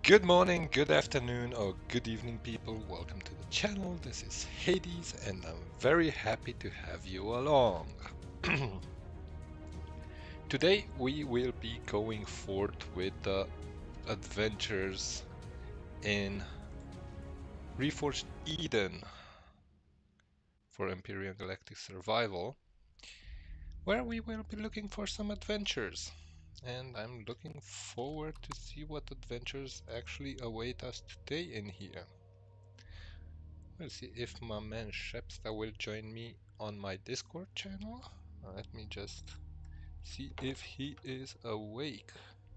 Good morning, good afternoon, or good evening, people. Welcome to the channel. This is Hades, and I'm very happy to have you along. Today, we will be going forth with the adventures in Reforged Eden for Empyrean Galactic Survival, where we will be looking for some adventures. And I'm looking forward to see what adventures actually await us today in here. We'll see if my man Shepsta will join me on my Discord channel. Let me just see if he is awake.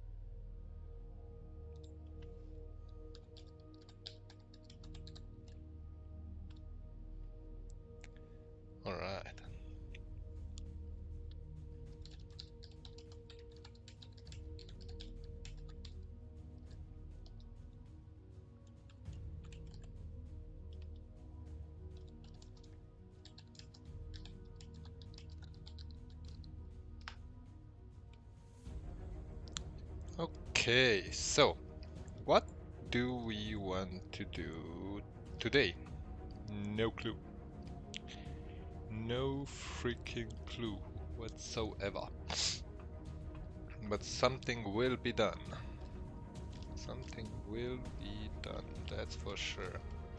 Alright. Okay, so what do we want to do today? No clue. No freaking clue whatsoever. But something will be done. Something will be done, that's for sure.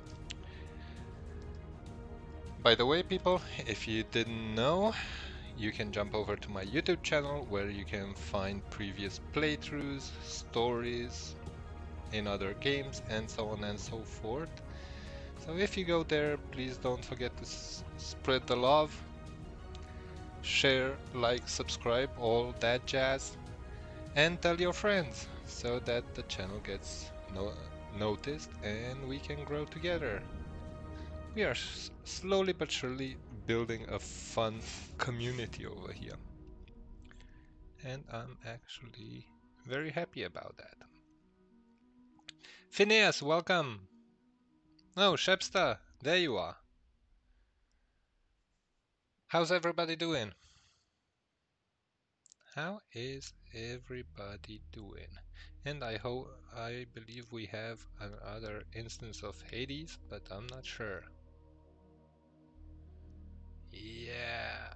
By the way, people, if you didn't know, you can jump over to my YouTube channel where you can find previous playthroughs, stories in other games, and so on and so forth. So if you go there, please don't forget to spread the love, share, like, subscribe, all that jazz, and tell your friends so that the channel gets noticed and we can grow together. We are slowly but surely building a fun community over here. And I'm actually very happy about that. Phineas, welcome! Oh, Shepsta, there you are. How's everybody doing? How is everybody doing? And I believe we have another instance of Hades, but I'm not sure. Yeah.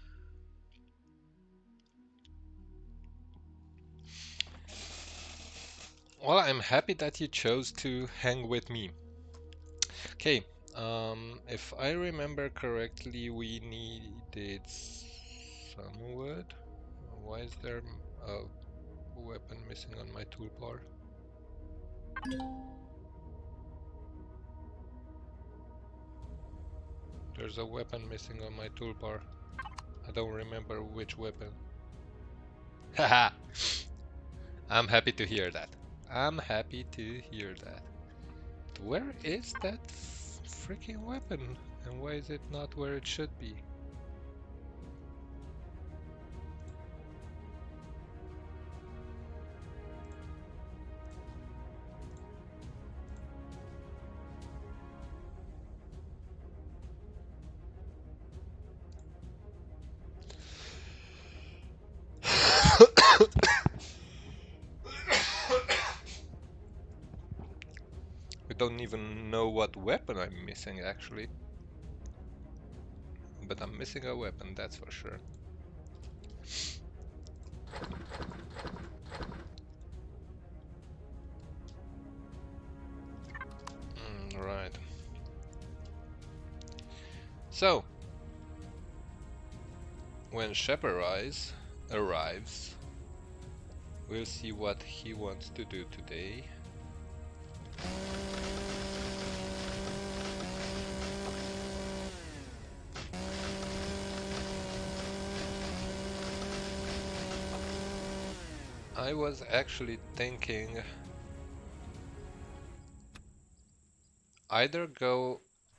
Well, I'm happy that you chose to hang with me. Okay, if I remember correctly, we needed some wood. Why is there a weapon missing on my toolbar? There's a weapon missing on my toolbar. I don't remember which weapon. Haha! I'm happy to hear that. I'm happy to hear that. Where is that freaking weapon? And why is it not where it should be? I don't even know what weapon I'm missing actually. But I'm missing a weapon, that's for sure. Right. So, when Shep arrives, we'll see what he wants to do today. I was actually thinking either go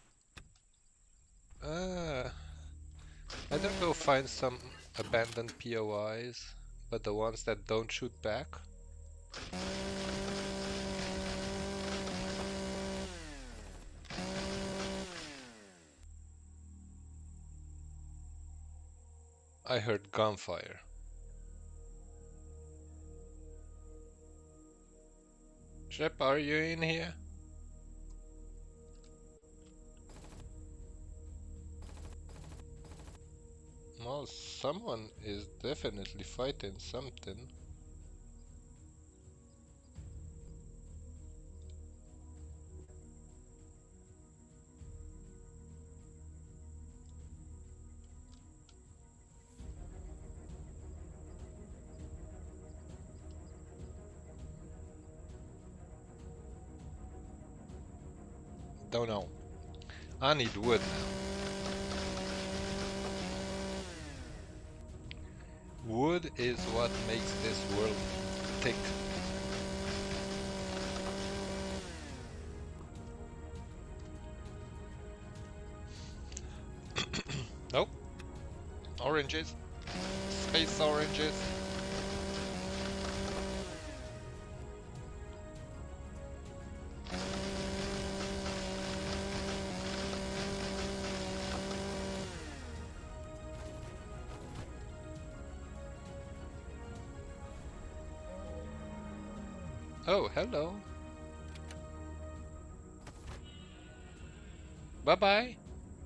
find some abandoned POIs, but the ones that don't shoot back. I heard gunfire. Shep, are you in here? Well, someone is definitely fighting something. Don't know. I need wood now. Wood is what makes this world tick. Nope. Oranges. Space oranges. Oh, hello. Bye-bye.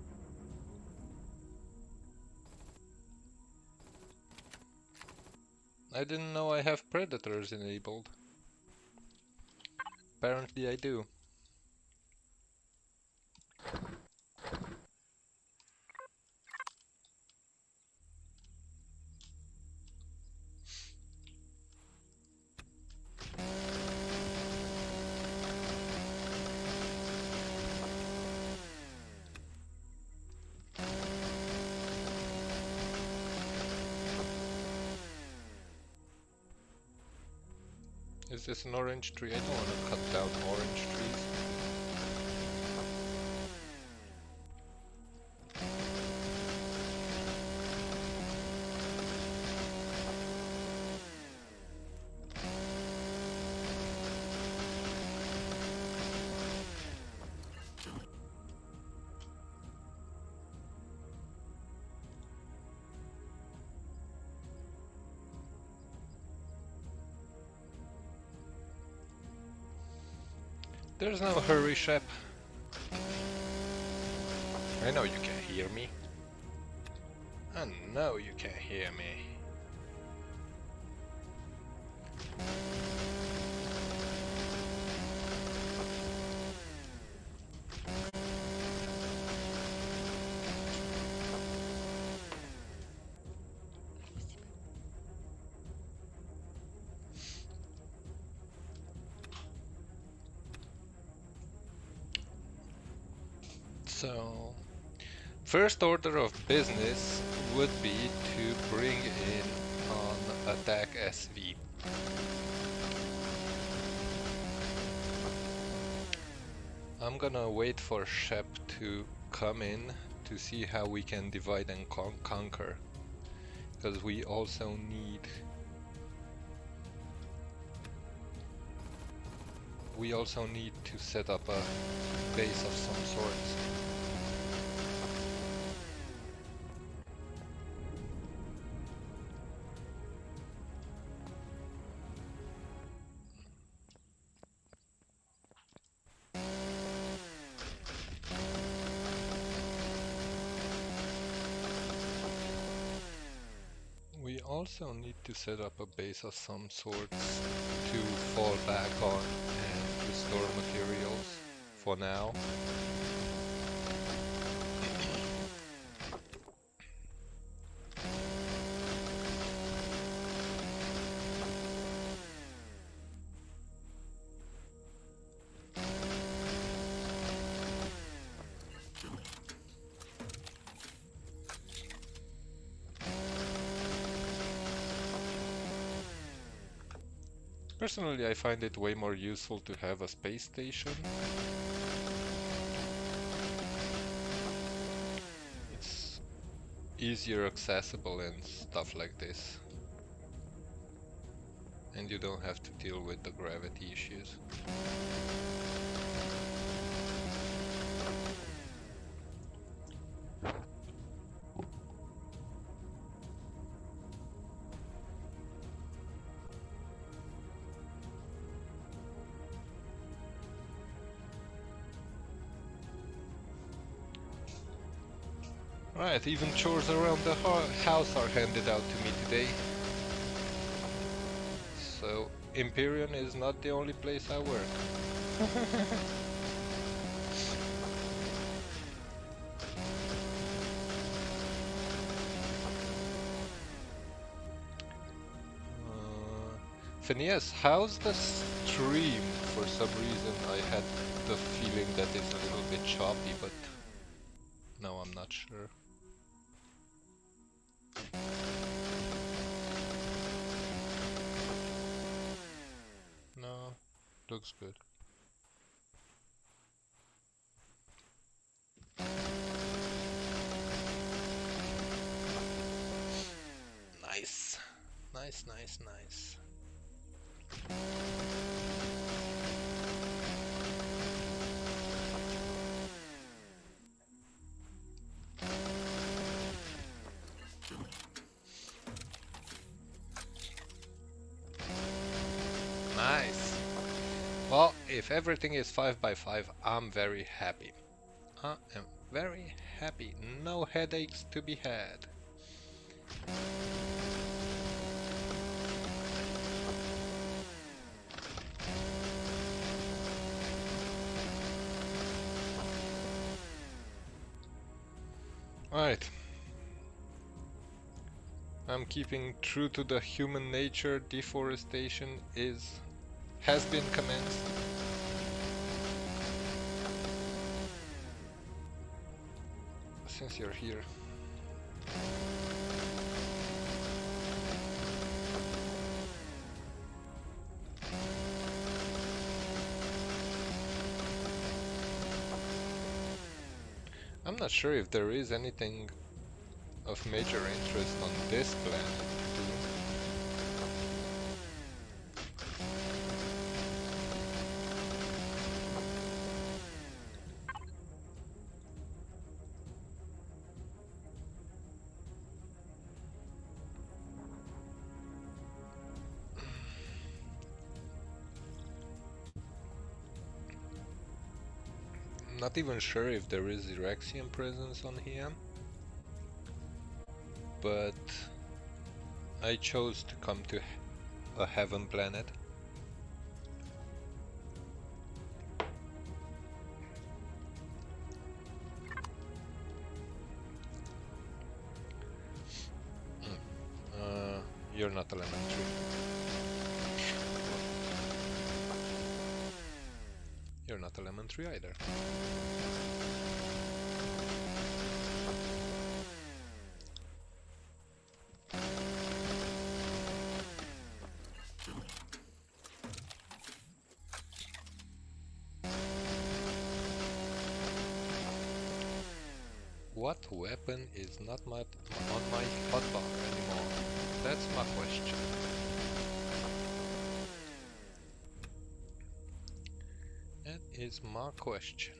I didn't know I have predators enabled. Apparently I do. Is this an orange tree? I don't want to cut down orange trees. There's no hurry, Shep. I know you can hear me. I know you can hear me. So, first order of business would be to bring in an attack SV. I'm gonna wait for Shep to come in to see how we can divide and conquer, because we also need to set up a base of some sort. We also need to set up a base of some sorts to fall back on and to store materials for now. Personally, I find it way more useful to have a space station. It's easier accessible and stuff like this. And you don't have to deal with the gravity issues. Right, even chores around the house are handed out to me today. So, Empyrean is not the only place I work. Phineas, how's the stream? For some reason I had the feeling that it's a little bit choppy, but no, I'm not sure. No, looks good. Nice. Nice, nice, nice. Nice. Well, if everything is 5 by 5, I'm very happy. I am very happy. No headaches to be had. Alright. I'm keeping true to the human nature. Deforestation has been commenced. Since you're here. I'm not sure if there is anything of major interest on this planet. Not even sure if there is Erexian presence on here, but I chose to come to a heaven planet. You're not elementary. You're not elementary either. What weapon is not on my hotbar anymore? That's my question. That is my question.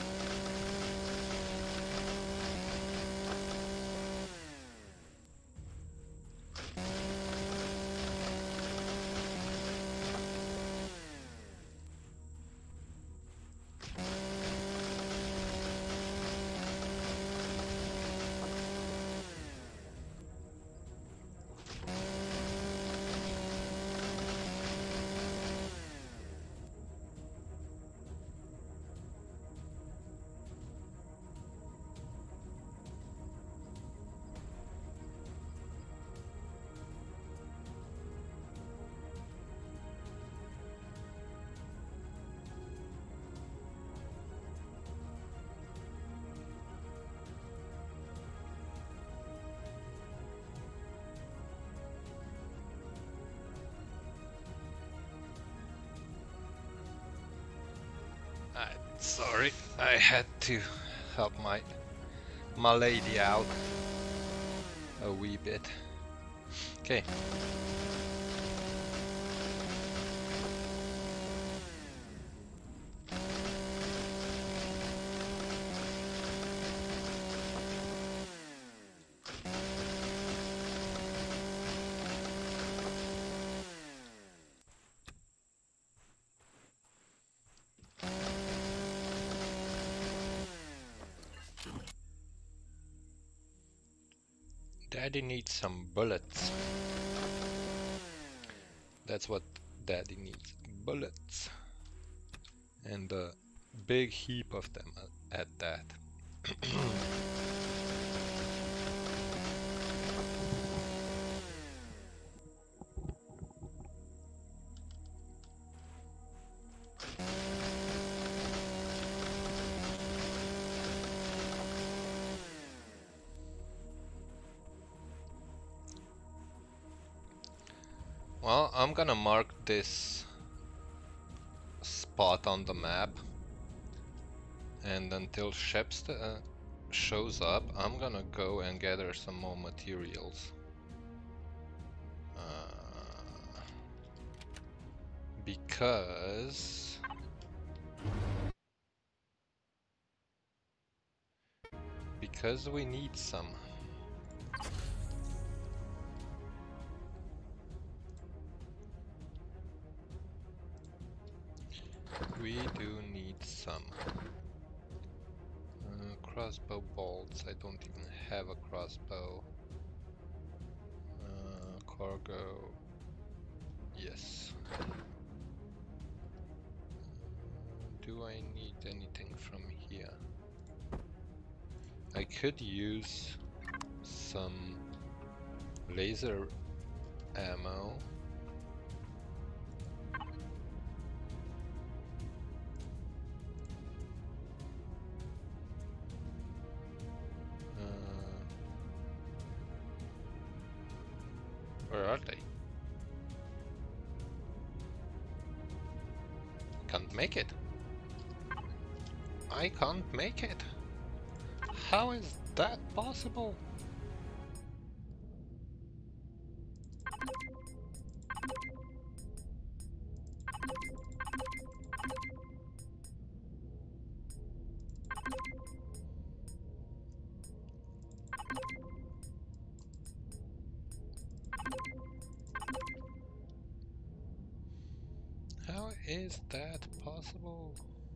Sorry, I had to help my lady out a wee bit. Okay. Daddy needs some bullets. That's what Daddy needs. Bullets. And a big heap of them at that. Well, I'm gonna mark this spot on the map, and until Sheps shows up, I'm gonna go and gather some more materials. Because we need some. We do need some. Crossbow bolts. I don't even have a crossbow. Cargo. Yes. Do I need anything from here? I could use some laser ammo. Where are they? Can't make it. I can't make it. How is that possible? How is that possible?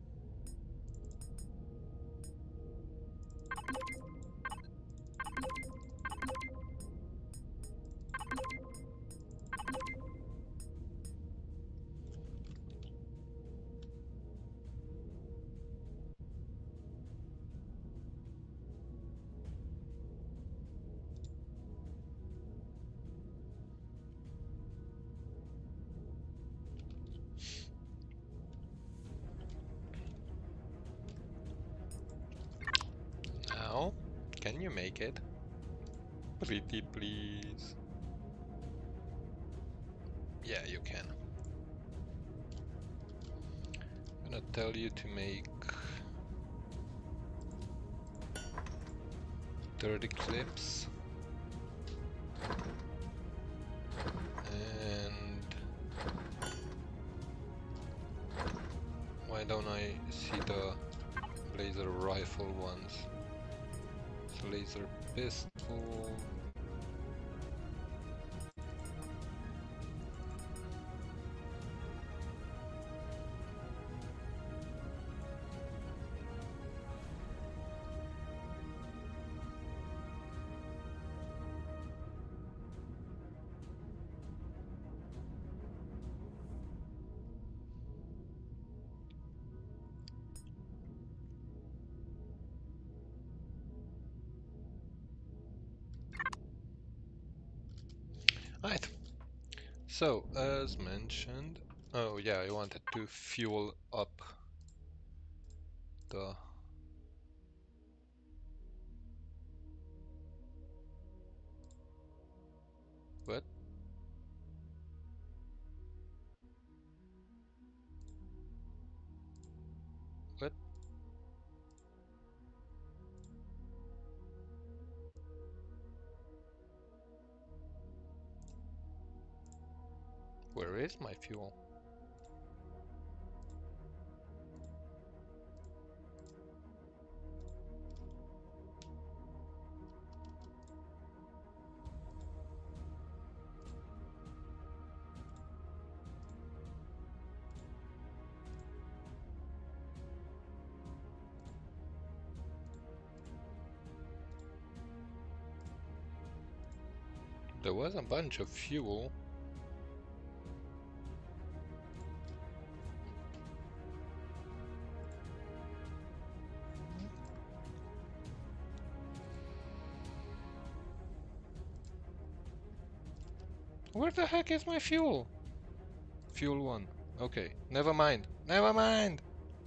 Now, can you make it? Pretty please. Yeah, you can. I'm gonna tell you to make 30 clips. And why don't I see the laser rifle ones? So laser pistol. Right. So, as mentioned, oh yeah, I wanted to fuel up the what? What? Where is my fuel? There was a bunch of fuel. Where the heck is my fuel? Fuel 1. Okay, never mind. Never mind!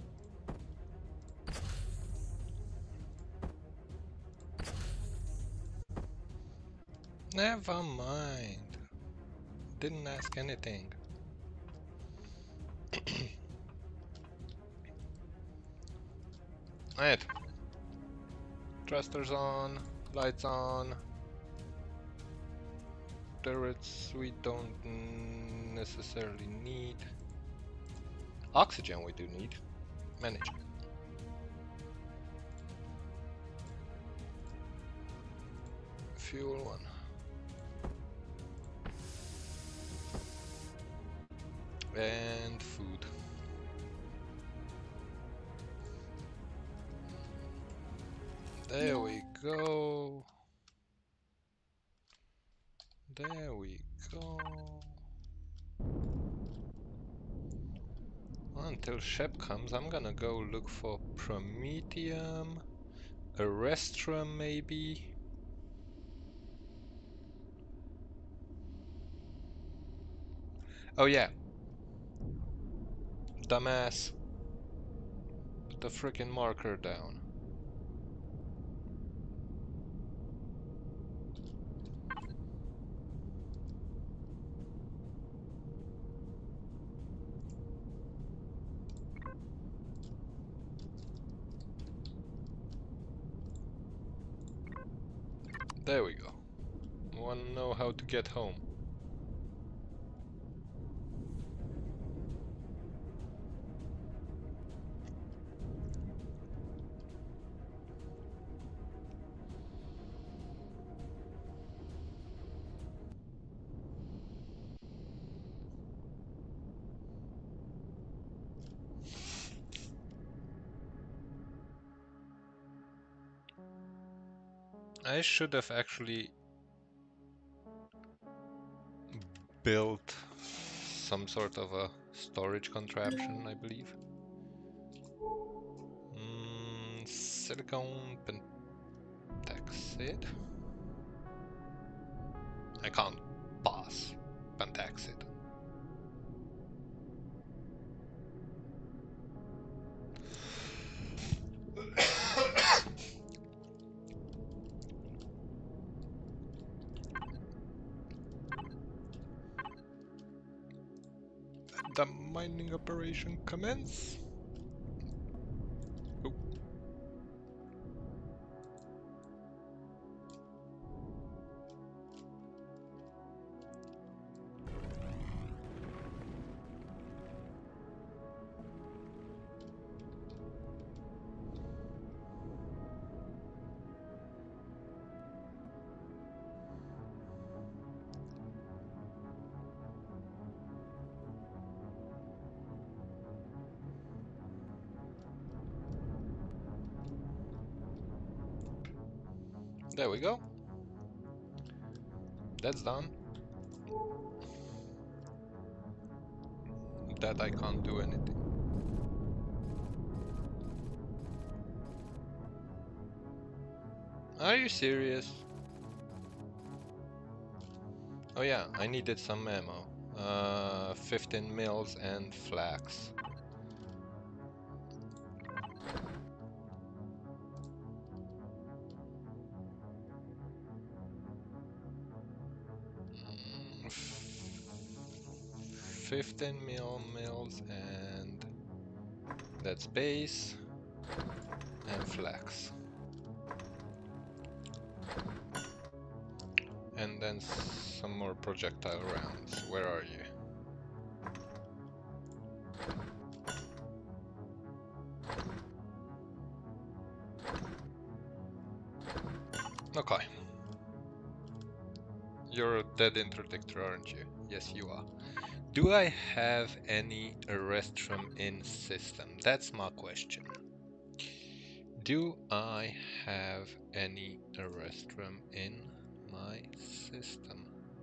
Never mind. Didn't ask anything. Right. Thrusters on, lights on. Turrets we don't necessarily need. Oxygen we do need. Manage. Fuel 1. And food. There we go. There we go. Until Shep comes, I'm gonna go look for Promethium, a Restrum maybe. Oh yeah. Dumbass. Put the frickin' marker down. There we go. Wanna know how to get home. I should have actually built some sort of a storage contraption, I believe. Silicon pentaxid? I can't pass pentaxid. The mining operation commence. Oh. There we go. That's done. That I can't do anything. Are you serious? Oh yeah, I needed some ammo. 15 mils and flax. Mm, 15 mils and that's base and flax. And then some more projectile rounds. Where are you? Okay. You're a dead interdictor, aren't you? Yes, you are. Do I have any Restrum in system? That's my question. Do I have any Restrum in my system?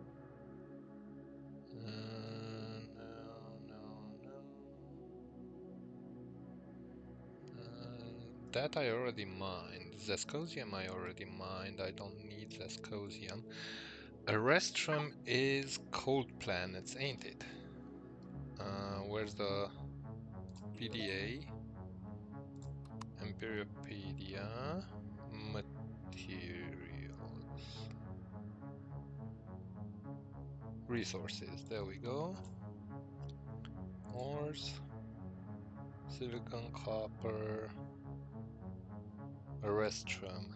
that I already mined. Zescosium I already mined. I don't need Zescosium. Erestrum is cold planets, ain't it? Where's the PDA? Imperiopedia. Materials. Resources. There we go. Ores. Silicon, copper. Erestrum.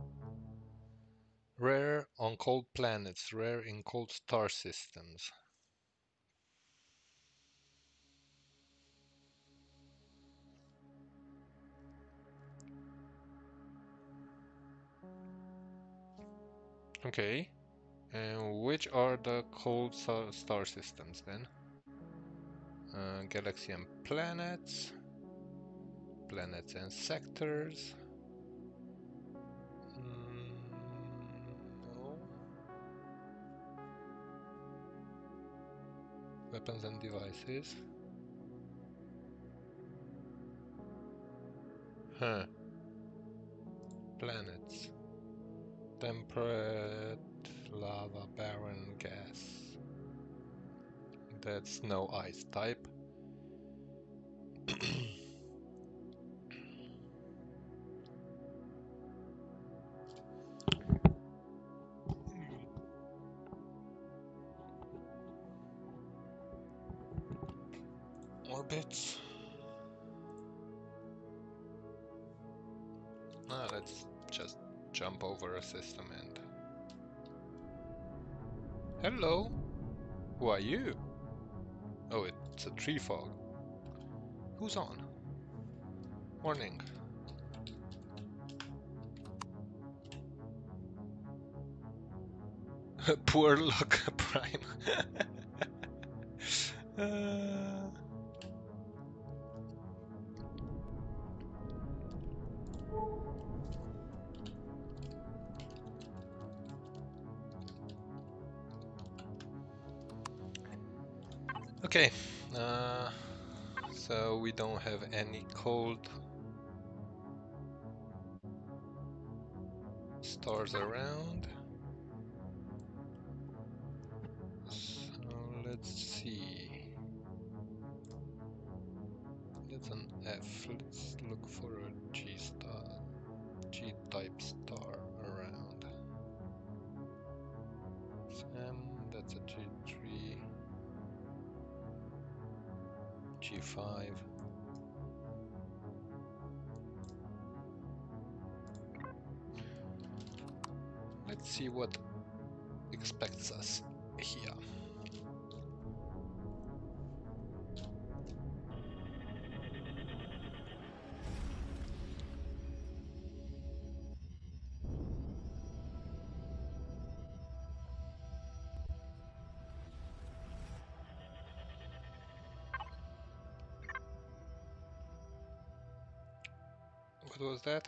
Rare on cold planets, rare in cold star systems. Okay. And which are the cold star systems then? Galaxy and planets. Planets and sectors. No. Weapons and devices. Huh. Planets. Temperate, lava, barren, gas. That's no ice type. Orbits. Let's just jump over a system and... Hello! Who are you? Oh, it's a tree fog. Who's on? Morning. Poor luck, Prime. Okay, so we don't have any cold stars around. So let's see. That's an F. Let's look for a G star, G-type star around. Sam, that's a G3, G5. Let's see what expects us here. What was that?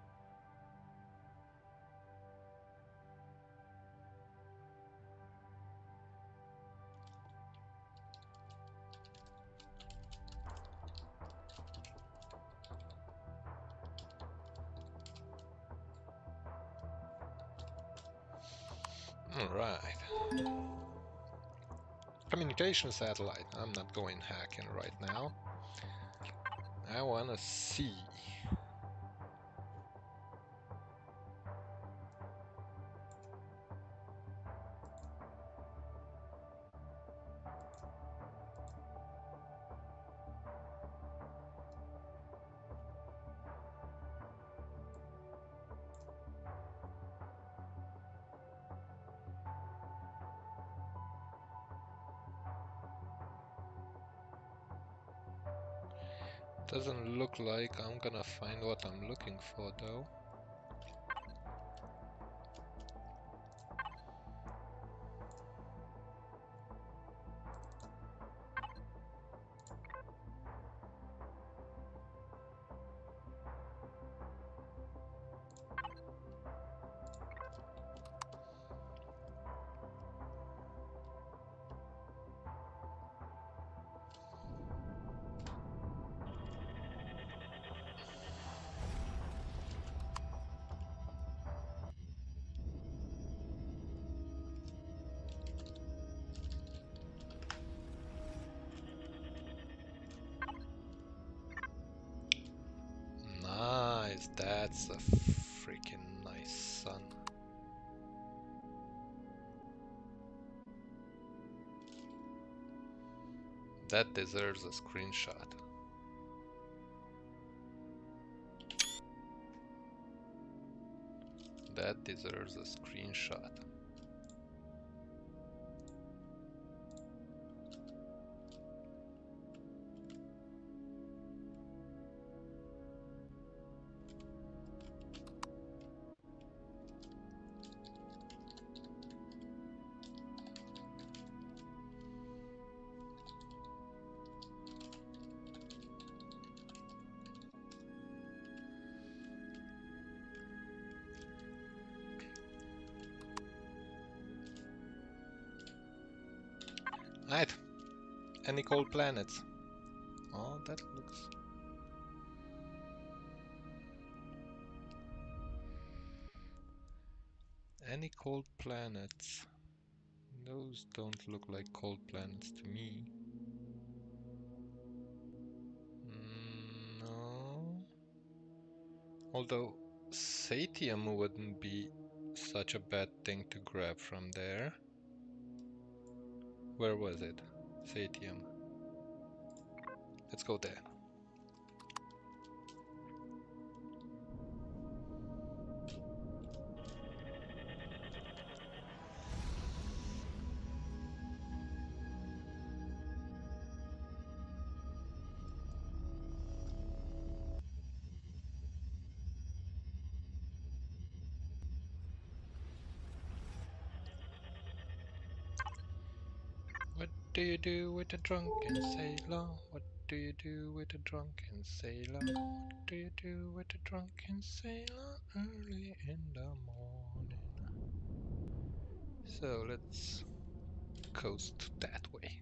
Alright. Communication satellite. I'm not going hacking right now. I wanna see. Doesn't look like I'm gonna find what I'm looking for though. That's a freaking nice sun. That deserves a screenshot. That deserves a screenshot. Right. Any cold planets? Oh, that looks... Any cold planets? Those don't look like cold planets to me. No. Although Satium wouldn't be such a bad thing to grab from there. Where was it? Satium. Let's go there. What do you do with a drunken sailor? What do you do with a drunken sailor? What do you do with a drunken sailor early in the morning? So let's coast that way.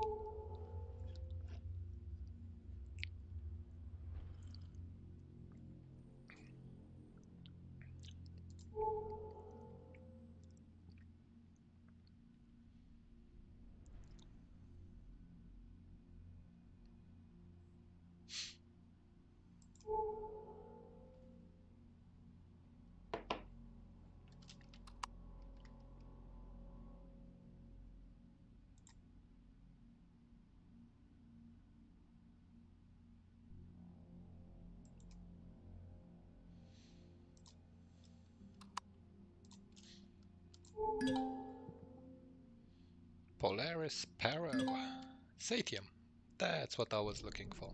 Polaris Paro. Satium. That's what I was looking for.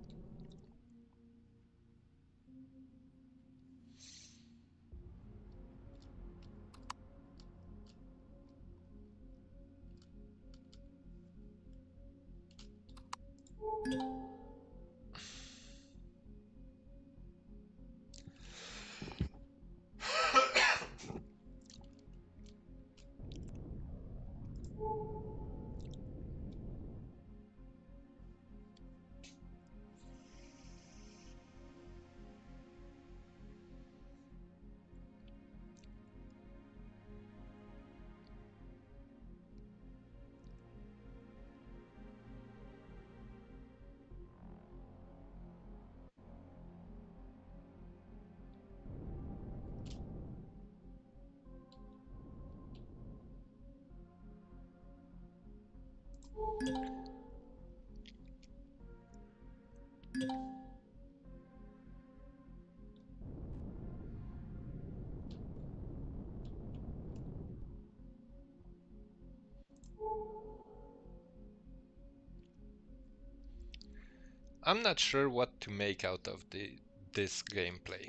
I'm not sure what to make out of this gameplay.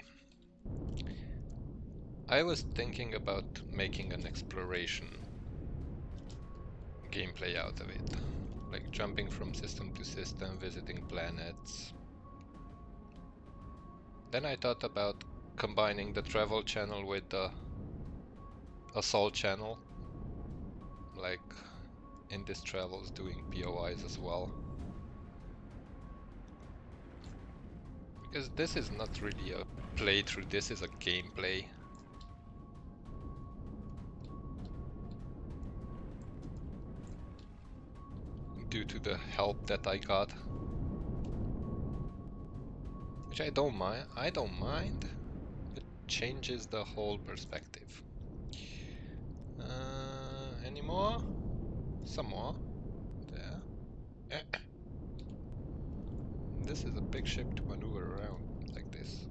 I was thinking about making an exploration gameplay out of it. Like jumping from system to system, visiting planets. Then I thought about combining the travel channel with the assault channel. Like Indus Travels doing POIs as well. Because this is not really a playthrough, this is a gameplay. Due to the help that I got. Which I don't mind. I don't mind. It changes the whole perspective. Any more? Some more. There. This is a big ship to maneuver around like this.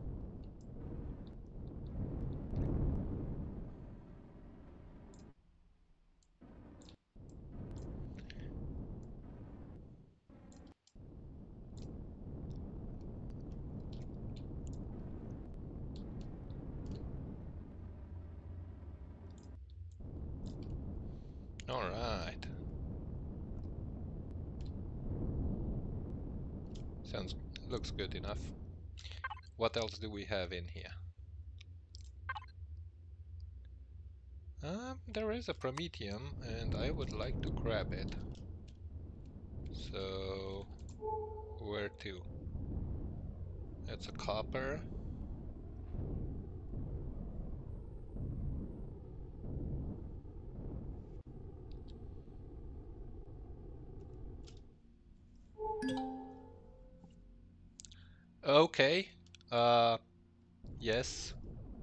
Alright. Looks good enough. What else do we have in here? There is a Prometheum, and I would like to grab it. So, where to? That's a copper. Okay. Yes.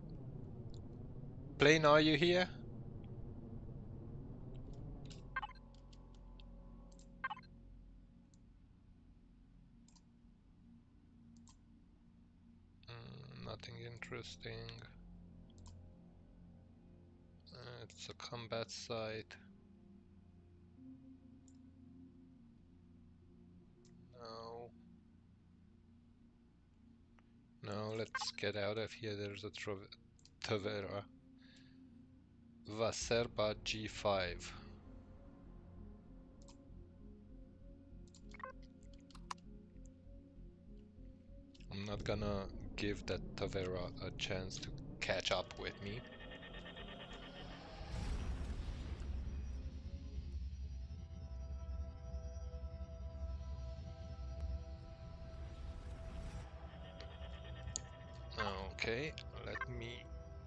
Plane, are you here? Nothing interesting. It's a combat site. No. No, let's get out of here. There's a Tavera. Vaserba G5. I'm not gonna give that Tavera a chance to catch up with me. Okay, let me...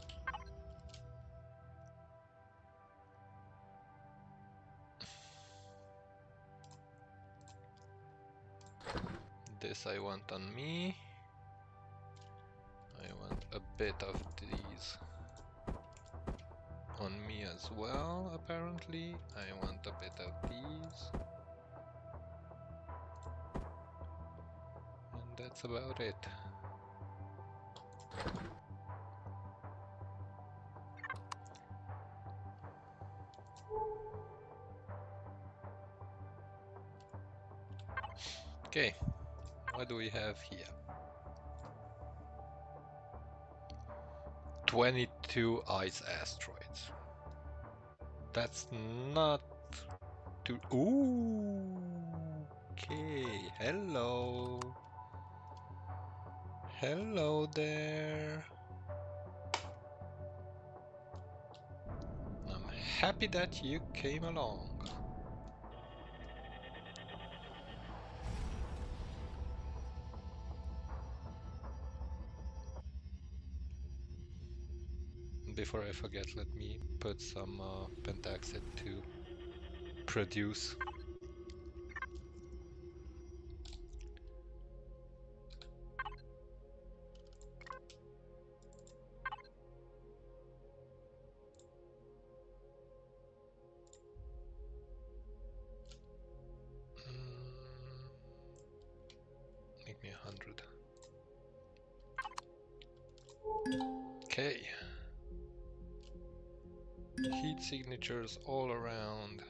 This I want on me. I want a bit of these on me as well, apparently. I want a bit of these. And that's about it. Okay, what do we have here? 22 ice asteroids. That's not too... Ooh! Okay, hello. Hello there. I'm happy that you came along. Before I forget, let me put some pentaxid to produce. Make me 100. Okay. Heat signatures all around.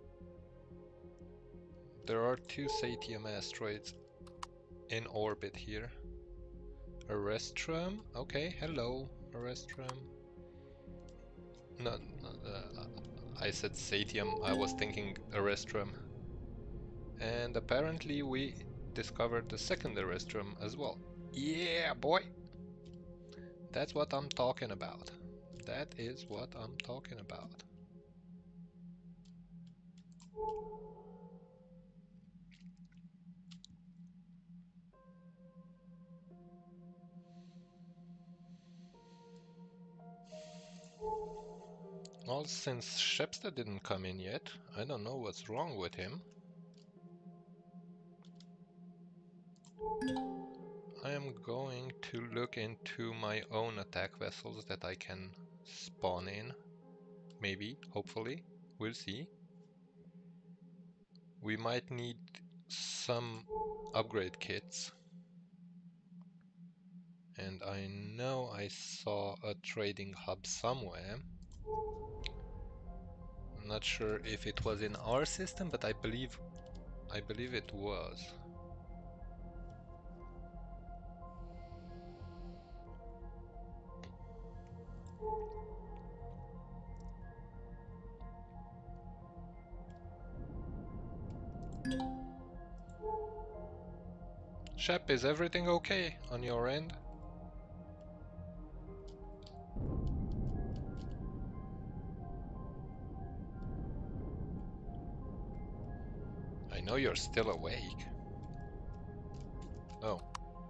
There are 2 Satium asteroids in orbit here. Arestrum? Okay, hello, Arestrum. No, I said Satium, I was thinking Arestrum. And apparently we discovered the second Arestrum as well. Yeah, boy! That's what I'm talking about. That is what I'm talking about. Well, since Shepsta didn't come in yet, I don't know what's wrong with him. I am going to look into my own attack vessels that I can spawn in. Maybe, hopefully, we'll see. We might need some upgrade kits. And I know I saw a trading hub somewhere. I'm not sure if it was in our system, but I believe it was. Shep, is everything okay on your end? I know you're still awake. Oh.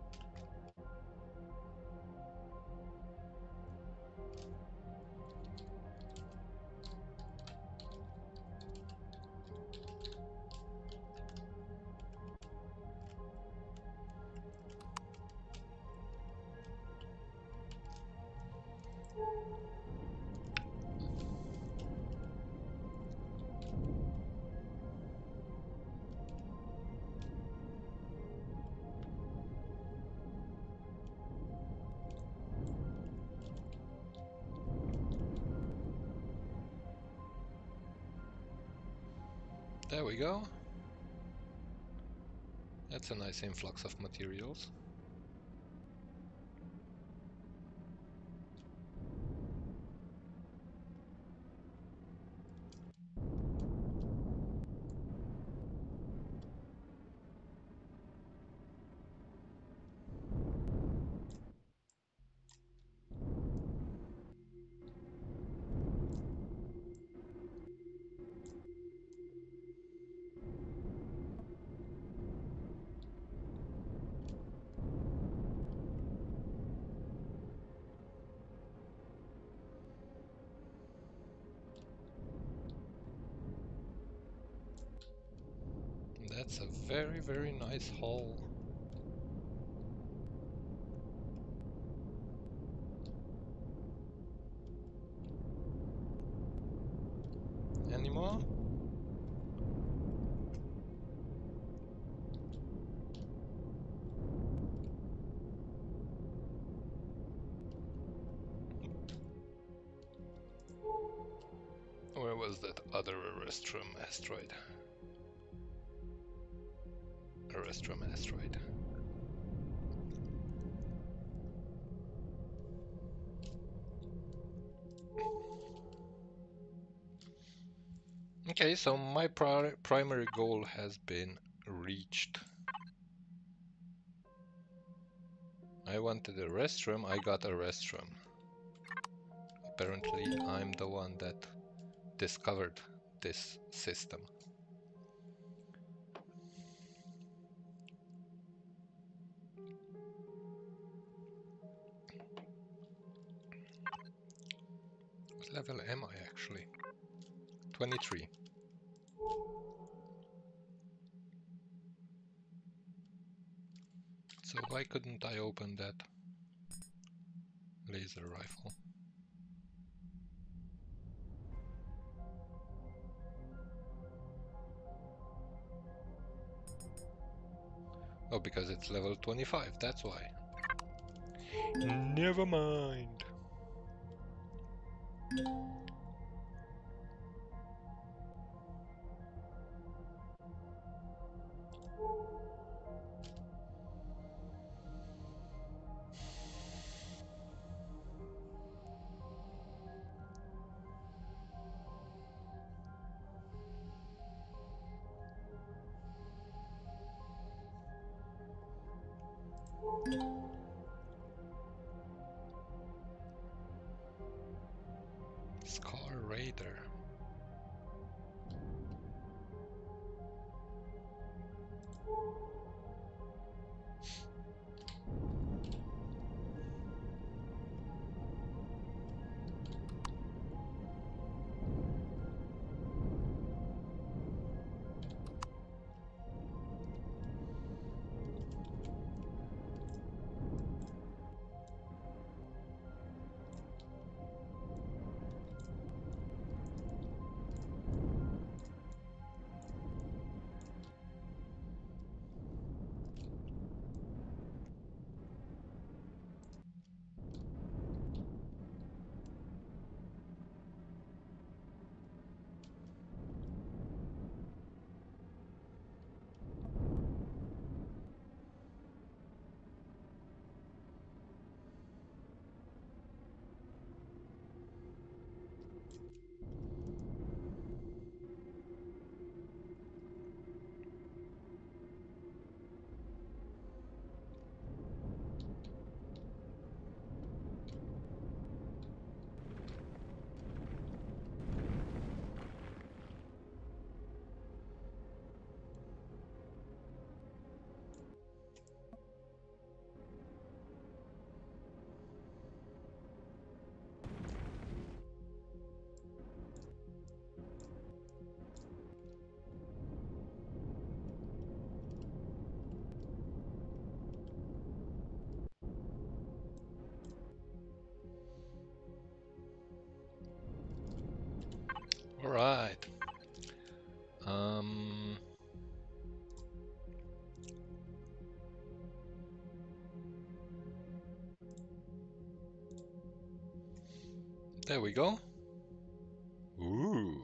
There we go. That's a nice influx of materials. That's a very, very nice haul. Any more? Where was that other Erestrum asteroid? Erestrum asteroid. Okay, so my primary goal has been reached. I wanted a restroom, I got a restroom. Apparently, I'm the one that discovered this system. What level am I actually? 23. So why couldn't I open that laser rifle? Oh, because it's level 25, that's why. Never mind. Scar Raider. There we go. Ooh.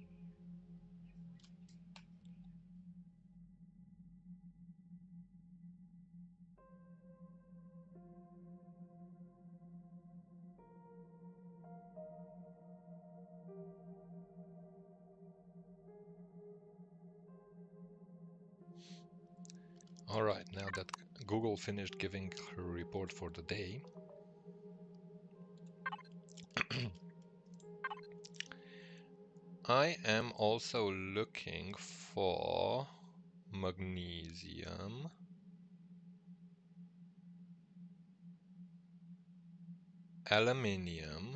All right, now that Google finished giving her report for the day, I am also looking for magnesium. Aluminium.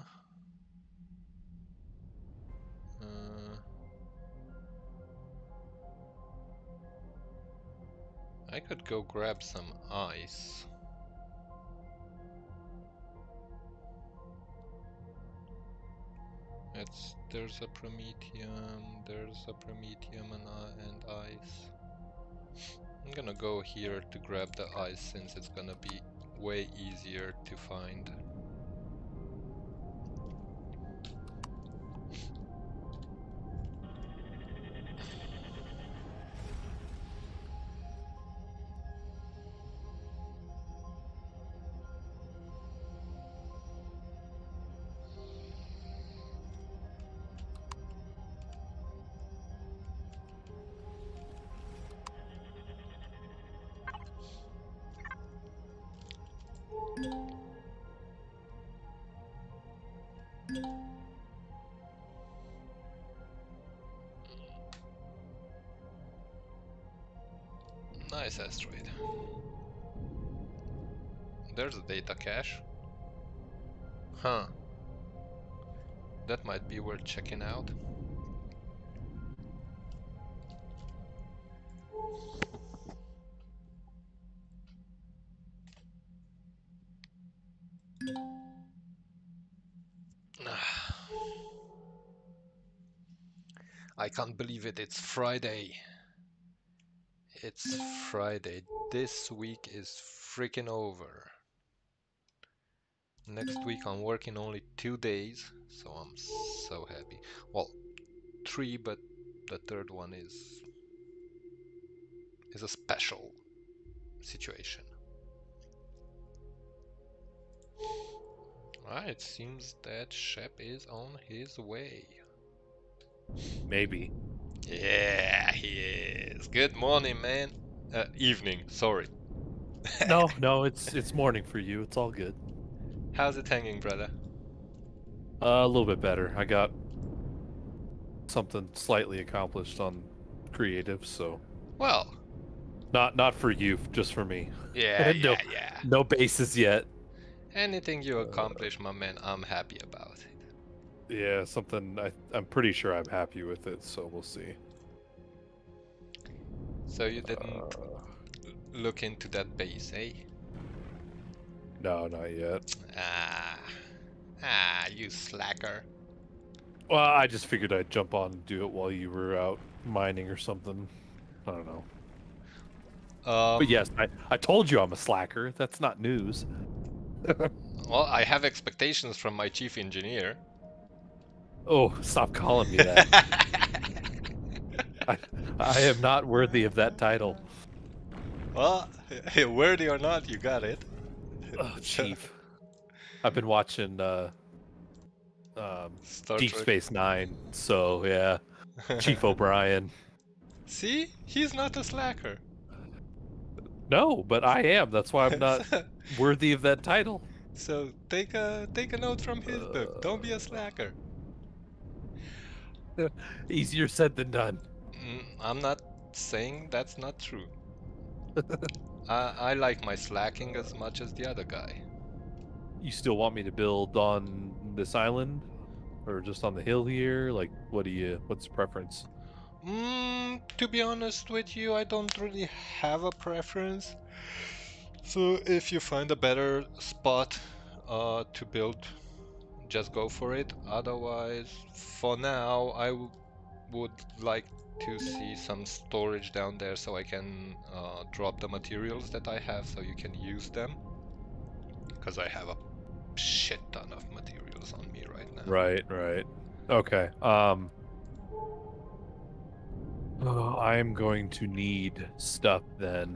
I could go grab some ice. There's a promethium, and ice. I'm gonna go here to grab the ice since it's gonna be way easier to find. Nice asteroid. There's a data cache. Huh. That might be worth checking out. I can't believe it, it's Friday. It's Friday. This week is freaking over. Next week I'm working only 2 days, so I'm so happy. Well, 3, but the third one is a special situation. Alright, it seems that Shep is on his way. Maybe. Yeah, he is. Good morning, man. Evening, sorry. No, it's morning for you. It's all good. How's it hanging, brother? A little bit better. I got something slightly accomplished on creative, so Well, not for you, just for me. yeah. No bases yet. Anything you accomplish, my man, I'm happy about it. Yeah, something I'm pretty sure I'm happy with it, so we'll see. So you didn't look into that base, eh? No, not yet. You slacker. Well, I just figured I'd jump on and do it while you were out mining or something. I don't know. But yes, I told you I'm a slacker. That's not news. Well, I have expectations from my chief engineer. Oh, stop calling me that. I am not worthy of that title. Well, worthy or not, you got it. Oh, Chief. I've been watching Deep Space Nine, so yeah. Chief O'Brien. See? He's not a slacker. No, but I am. That's why I'm not worthy of that title. So take a note from his book. Don't be a slacker. Easier said than done. I'm not saying that's not true. I like my slacking as much as the other guy. You still want me to build on this island? Or just on the hill here? Like, what's the preference? To be honest with you, I don't really have a preference. So if you find a better spot to build, just go for it. Otherwise, for now, I would like to see some storage down there so I can drop the materials that I have so you can use them. Because I have a shit ton of materials. materials on me right now. Right. Okay. I'm going to need stuff then.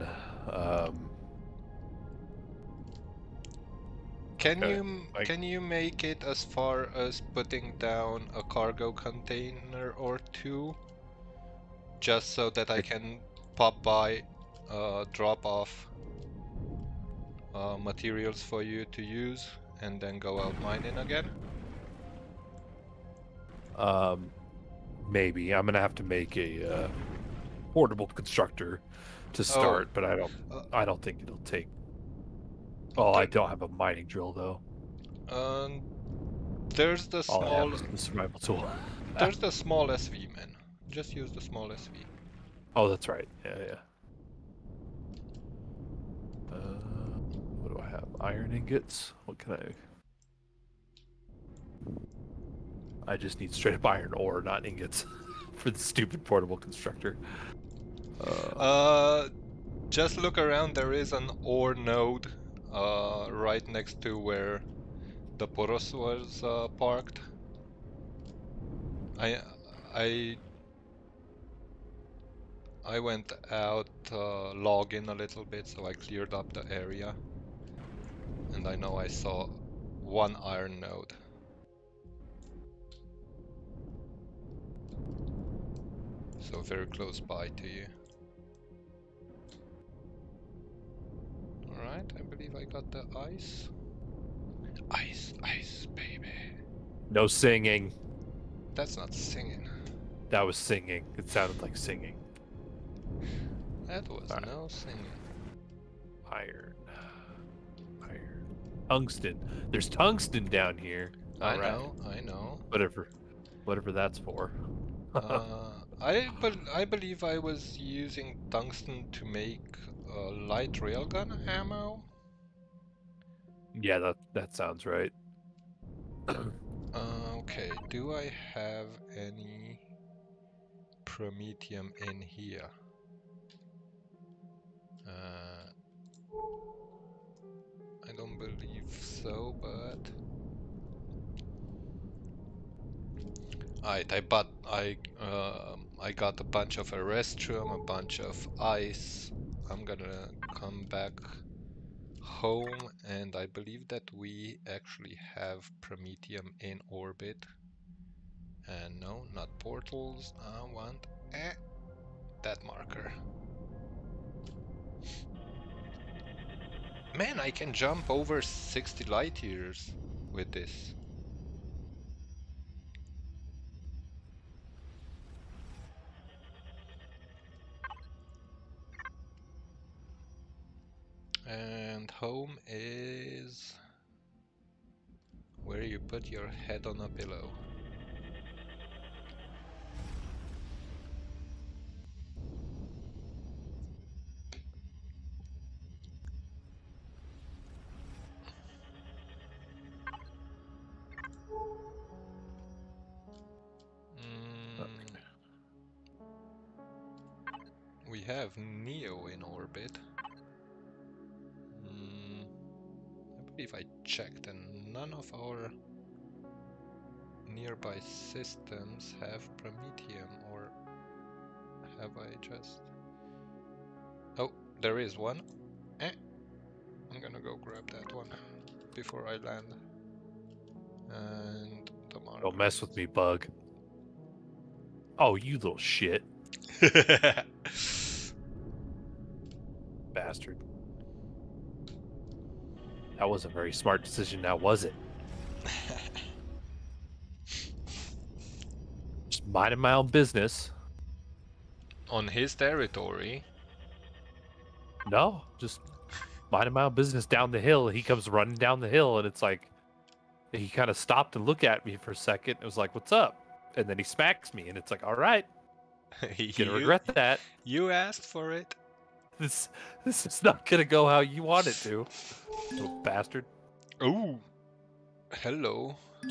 Can you make it as far as putting down a cargo container or two, just so that I can pop by, drop off materials for you to use, and then go out mining again? Maybe I'm gonna have to make a portable constructor to start, but I don't think it'll take. Oh, I don't have a mining drill though. There's the small. All I have is the survival tool. There's the small SV, man. Just use the small SV. Oh, that's right. Yeah. What do I have? Iron ingots. What can I just need straight up iron ore, not ingots, for the stupid portable constructor. Just look around. There is an ore node right next to where the Poros was parked. I went out, log in a little bit, so I cleared up the area, and I know I saw one iron node. So very close by to you. Alright, I believe I got the ice. Ice, baby. No singing. That's not singing. That was singing. It sounded like singing. That was no singing. Iron. Tungsten. There's tungsten down here. I know. Whatever that's for. I believe I was using tungsten to make light railgun ammo. Yeah, that sounds right. Okay, do I have any promethium in here? I don't believe so, but alright, I got a bunch of Erestrum, a bunch of ice. I'm gonna come back home, and I believe that we actually have promethium in orbit. And no, not portals. I want that marker. Man, I can jump over 60 light years with this. And home is where you put your head on a pillow. We have Neo in orbit. I believe I checked, and none of our nearby systems have promethium, or have I just... Oh, there is one. I'm gonna go grab that one before I land. And the marker. Don't mess with me, bug. Oh, you little shit. Bastard. That wasn't a very smart decision, now was it? Just minding my own business. On his territory? No, just minding my own business down the hill. He comes running down the hill, and it's like, he kind of stopped and looked at me for a second. It was like, what's up? And then he smacks me, and it's like, all right. You're gonna regret that. You asked for it. This is not gonna go how you want it to, little bastard. Ooh, hello.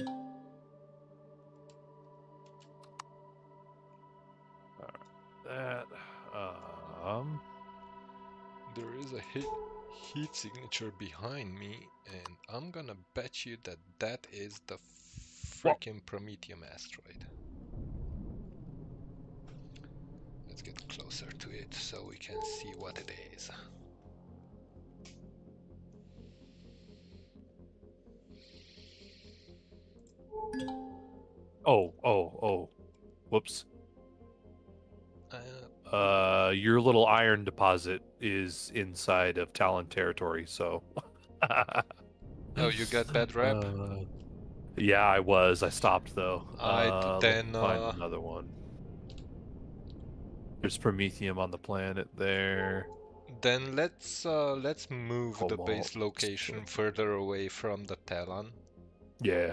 There is a heat signature behind me, and I'm gonna bet you that that is the freaking Promethium asteroid. Let's get closer to it so we can see what it is. Oh. Whoops. Uh, Your little iron deposit is inside of Talon territory, so. oh, you got bad rep? Yeah, I was. I stopped though. Then Let's find another one. There's Promethium on the planet there. Then let's move the base Cobalt. location further away from the Talon. Yeah.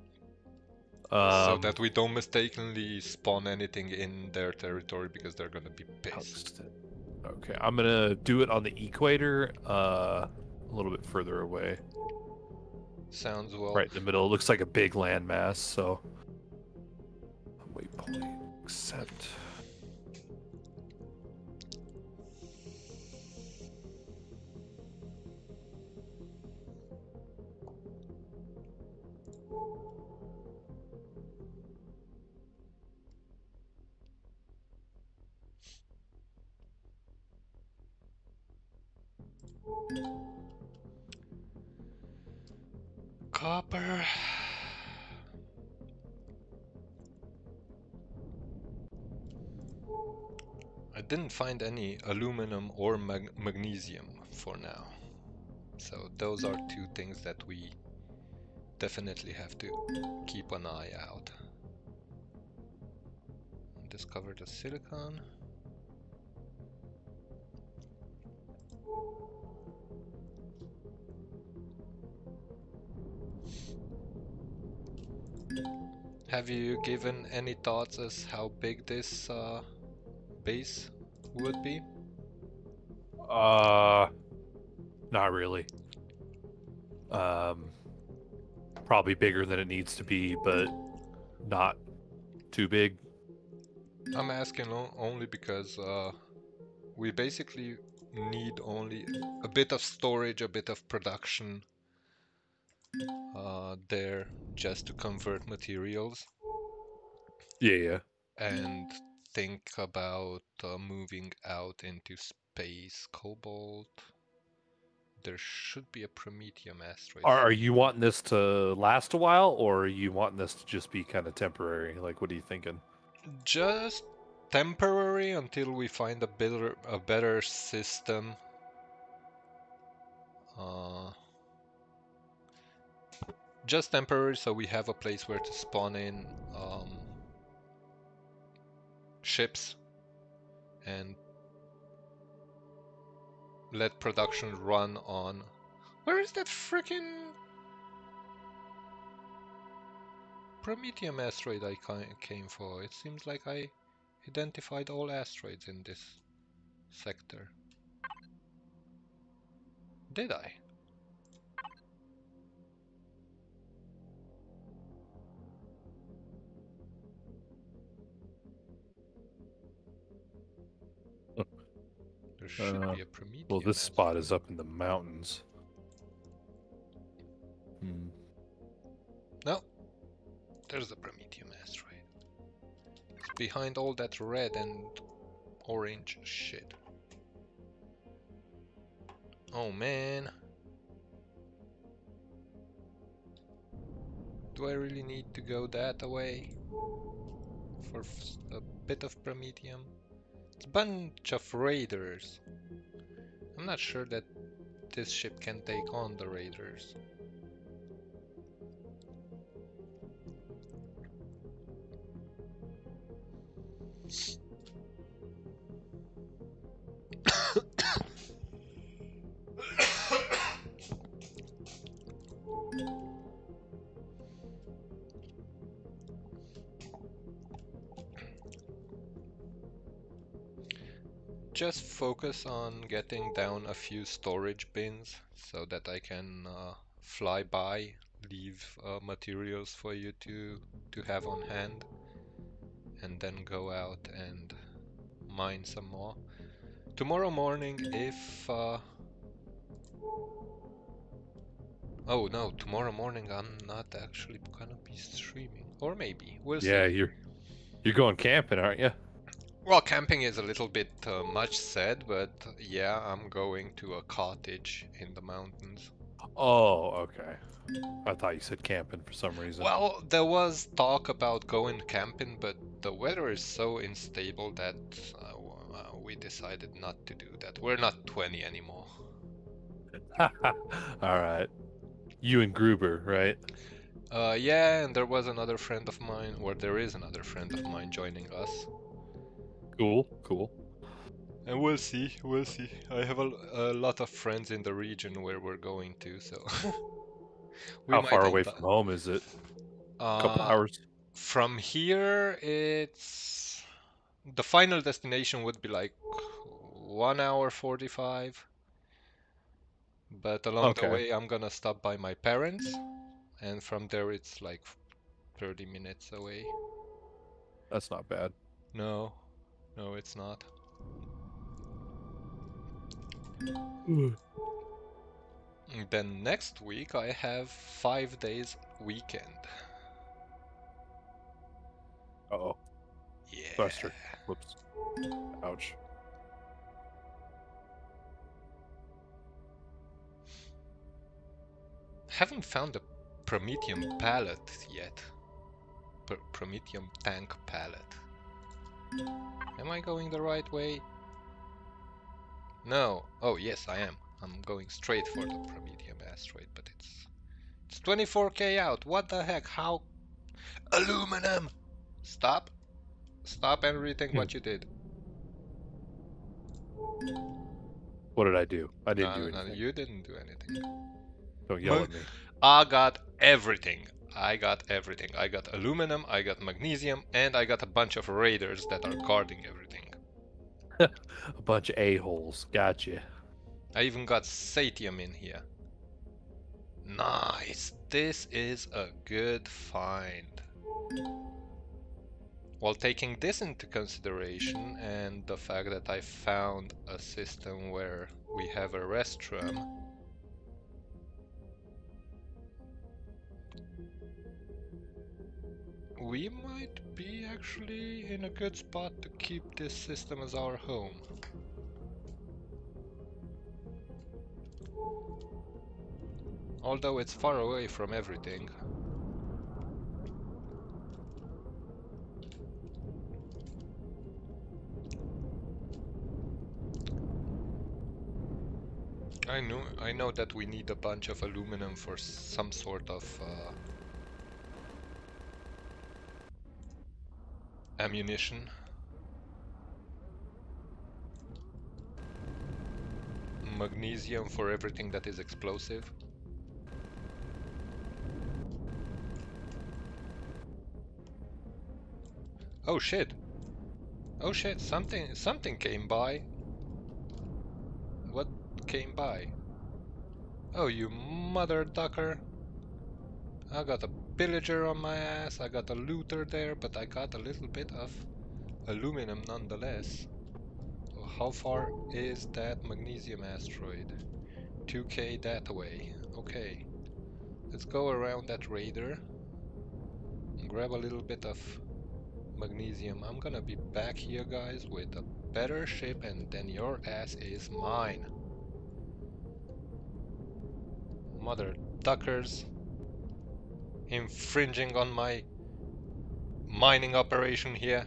So that we don't mistakenly spawn anything in their territory because they're gonna be pissed. Okay, I'm gonna do it on the equator, a little bit further away. Sounds well. Right in the middle. It looks like a big landmass, so. Waypoint, accept. Copper. I didn't find any aluminum or magnesium for now. So those are two things that we definitely have to keep an eye out. Discover the silicon. Have you given any thoughts as how big this base would be? Not really. Probably bigger than it needs to be, but not too big. I'm asking only because we basically need only a bit of storage, a bit of production there just to convert materials. Yeah. And think about moving out into space. Cobalt. There should be a Promethium asteroid. Are you wanting this to last a while, or are you wanting this to just be kind of temporary? Like, what are you thinking? Just temporary until we find a better system. Just temporary, so we have a place where to spawn in ships and let production run on. Where is that freaking Promethium asteroid I came for? It seems like I identified all asteroids in this sector. Did I? There should be a Promethium. Well, this spot is up in the mountains. No, there's the Promethium asteroid. It's behind all that red and orange shit. Oh man. Do I really need to go that away for a bit of Promethium? It's a bunch of raiders. I'm not sure that this ship can take on the raiders. Just focus on getting down a few storage bins so that I can fly by, leave materials for you to have on hand, and then go out and mine some more. Tomorrow morning, if Oh no, tomorrow morning I'm not actually gonna be streaming. Or maybe, we'll Yeah, see. you're going camping, aren't you? Well, camping is a little bit much said, but yeah, I'm going to a cottage in the mountains. Oh, okay. I thought you said camping for some reason. Well, there was talk about going camping, but the weather is so unstable that we decided not to do that. We're not 20 anymore. All right. You and Gruber, right? Yeah, and there was another friend of mine, or there is another friend of mine joining us. Cool, cool. And we'll see, we'll see. I have a lot of friends in the region where we're going to, so we How might far all away from home is it? A couple hours. From here, it's the final destination would be like 1 hour 45. But along the Okay, way, I'm gonna stop by my parents, and from there it's like 30 minutes away. that's not bad. No, no, it's not. Then next week I have 5 days weekend. Uh-oh. Yeah. Buster. Whoops. Ouch. Haven't found a Prometheum pallet yet. Prometheum tank pallet. Am I going the right way? No. Oh yes, I am. I'm going straight for the Prometheum asteroid, but it's 24k out. What the heck? How? Aluminum! Stop. Stop and rethink what you did. What did I do? I didn't do No, anything. you didn't do anything. Don't yell at me. I got everything. I got everything. I got aluminum, I got magnesium, and I got a bunch of raiders that are guarding everything. A bunch of a-holes. Gotcha. I even got satium in here. Nice. This is a good find. While taking this into consideration and the fact that I found a system where we have a restroom, we might be actually in a good spot to keep this system as our home. Although it's far away from everything. I know that we need a bunch of aluminum for some sort of ammunition. Magnesium for everything that is explosive. Oh shit! Oh shit! Something came by. What came by? Oh, you mother ducker! I got a pillager on my ass. I got a looter there, but I got a little bit of aluminum nonetheless. How far is that magnesium asteroid? 2k that way. Okay. Let's go around that raider and grab a little bit of magnesium. I'm gonna be back here, guys, with a better ship, and then your ass is mine. Mother duckers. Infringing on my mining operation here.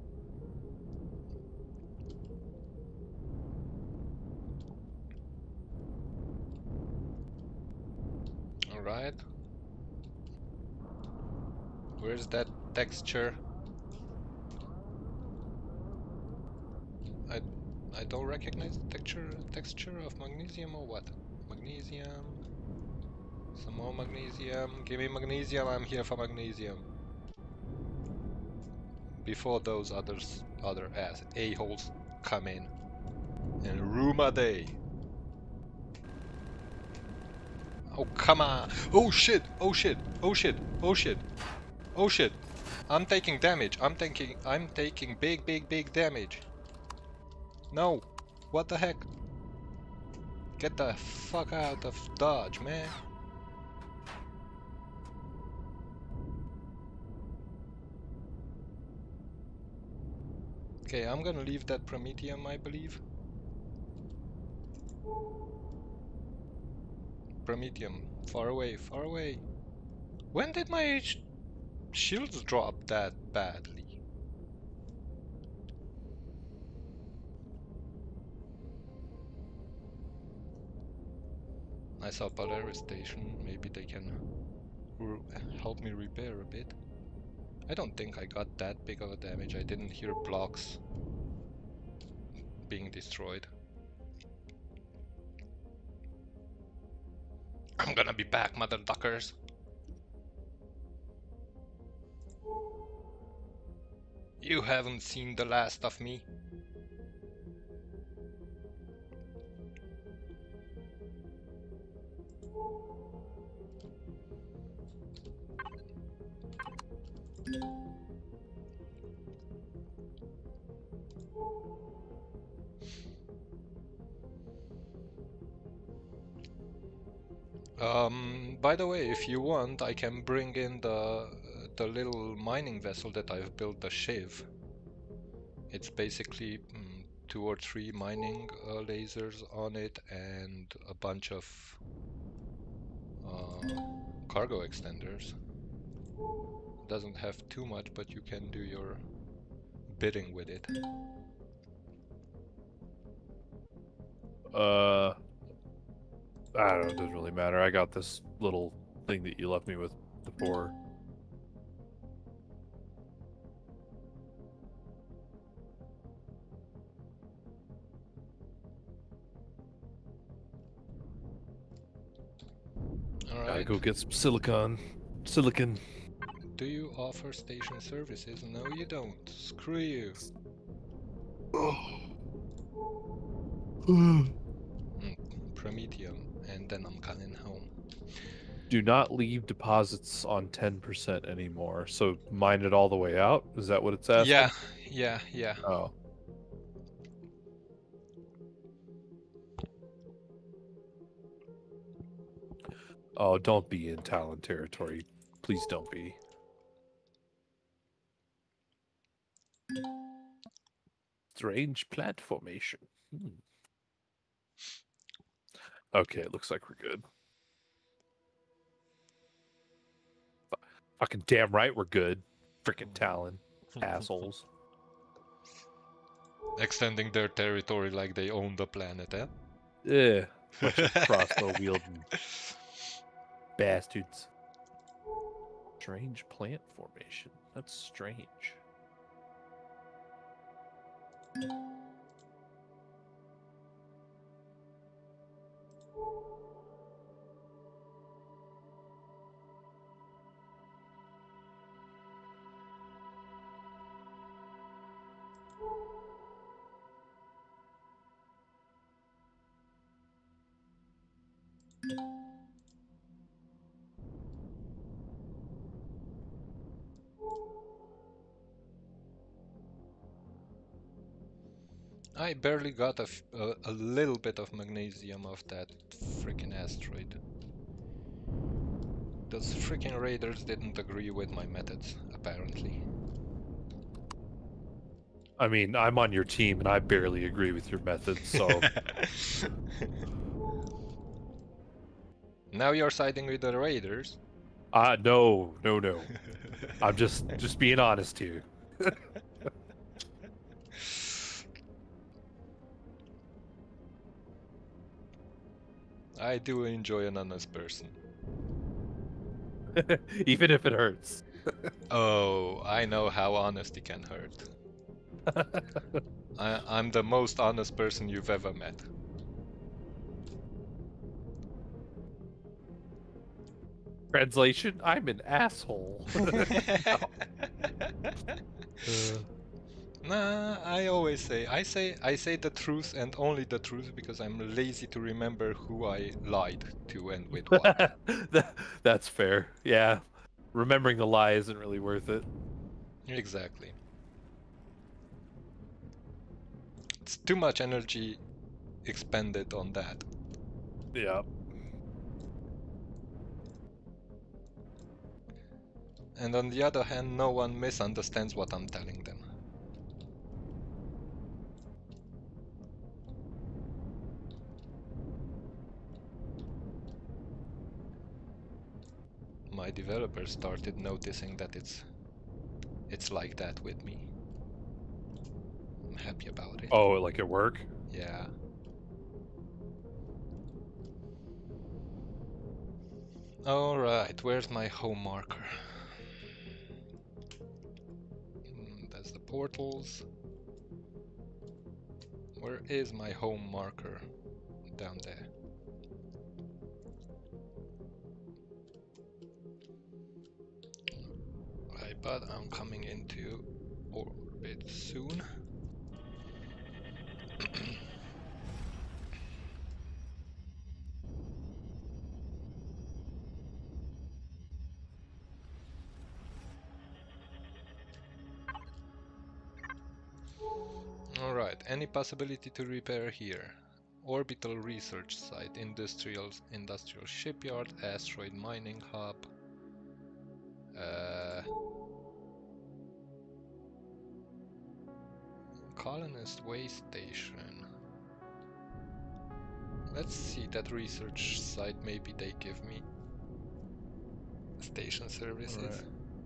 Alright. Where's that texture? I don't recognize the texture of magnesium or what? Magnesium. Some more magnesium. Give me magnesium, I'm here for magnesium. Before those other ass a-holes come in and ruin my day. Oh, come on. Oh shit, oh shit, oh shit, oh shit, oh shit. I'm taking damage. I'm taking big damage. No. What the heck? Get the fuck out of Dodge, man. Okay, I'm gonna leave that Prometheum, I believe. Prometheum, far away, far away. When did my shields drop that badly? I saw Polaris Station, maybe they can help me repair a bit. I don't think I got that big of a damage. I didn't hear blocks being destroyed. I'm gonna be back, mother duckers. You haven't seen the last of me. By the way, if you want, I can bring in the little mining vessel that I've built, the Shiv. It's basically 2 or 3 mining lasers on it and a bunch of cargo extenders. Doesn't have too much, but you can do your bidding with it. I don't know, it doesn't really matter. I got this little thing that you left me with before. Alright. Gotta go get some silicon. Do you offer station services? No, you don't. Screw you. Prometheum, and then I'm coming home. Do not leave deposits on 10% anymore. So mine it all the way out? Is that what it's asking? Yeah. Oh. Oh, don't be in Talon territory. Please don't be. Strange plant formation. Okay, it looks like we're good. Fucking damn right we're good. Frickin' Talon. Assholes. Extending their territory like they own the planet, eh? Yeah. Bunch of crossbow wielding bastards. Strange plant formation. That's strange. I barely got a little bit of magnesium off that freaking asteroid. Those freaking raiders didn't agree with my methods, apparently. I mean, I'm on your team and I barely agree with your methods, so... Now you're siding with the raiders? No. I'm just being honest here. I do enjoy an honest person. Even if it hurts. Oh, I know how honesty can hurt. I'm the most honest person you've ever met. Translation, I'm an asshole. Nah, I always say I say the truth and only the truth because I'm lazy to remember who I lied to and with what. That's fair. Yeah. Remembering the lie isn't really worth it. Exactly. It's too much energy expended on that. Yeah. And on the other hand, no one misunderstands what I'm telling them. my developers started noticing that it's like that with me. I'm happy about it. Oh, like at work? Yeah. Alright, where's my home marker? That's the portals. Where is my home marker? Down there. Right, but I'm coming into orbit soon. Alright, any possibility to repair here? Orbital research site, industrial shipyard, asteroid mining hub. Colonist way station. Let's see that research site, maybe they give me station services. Right.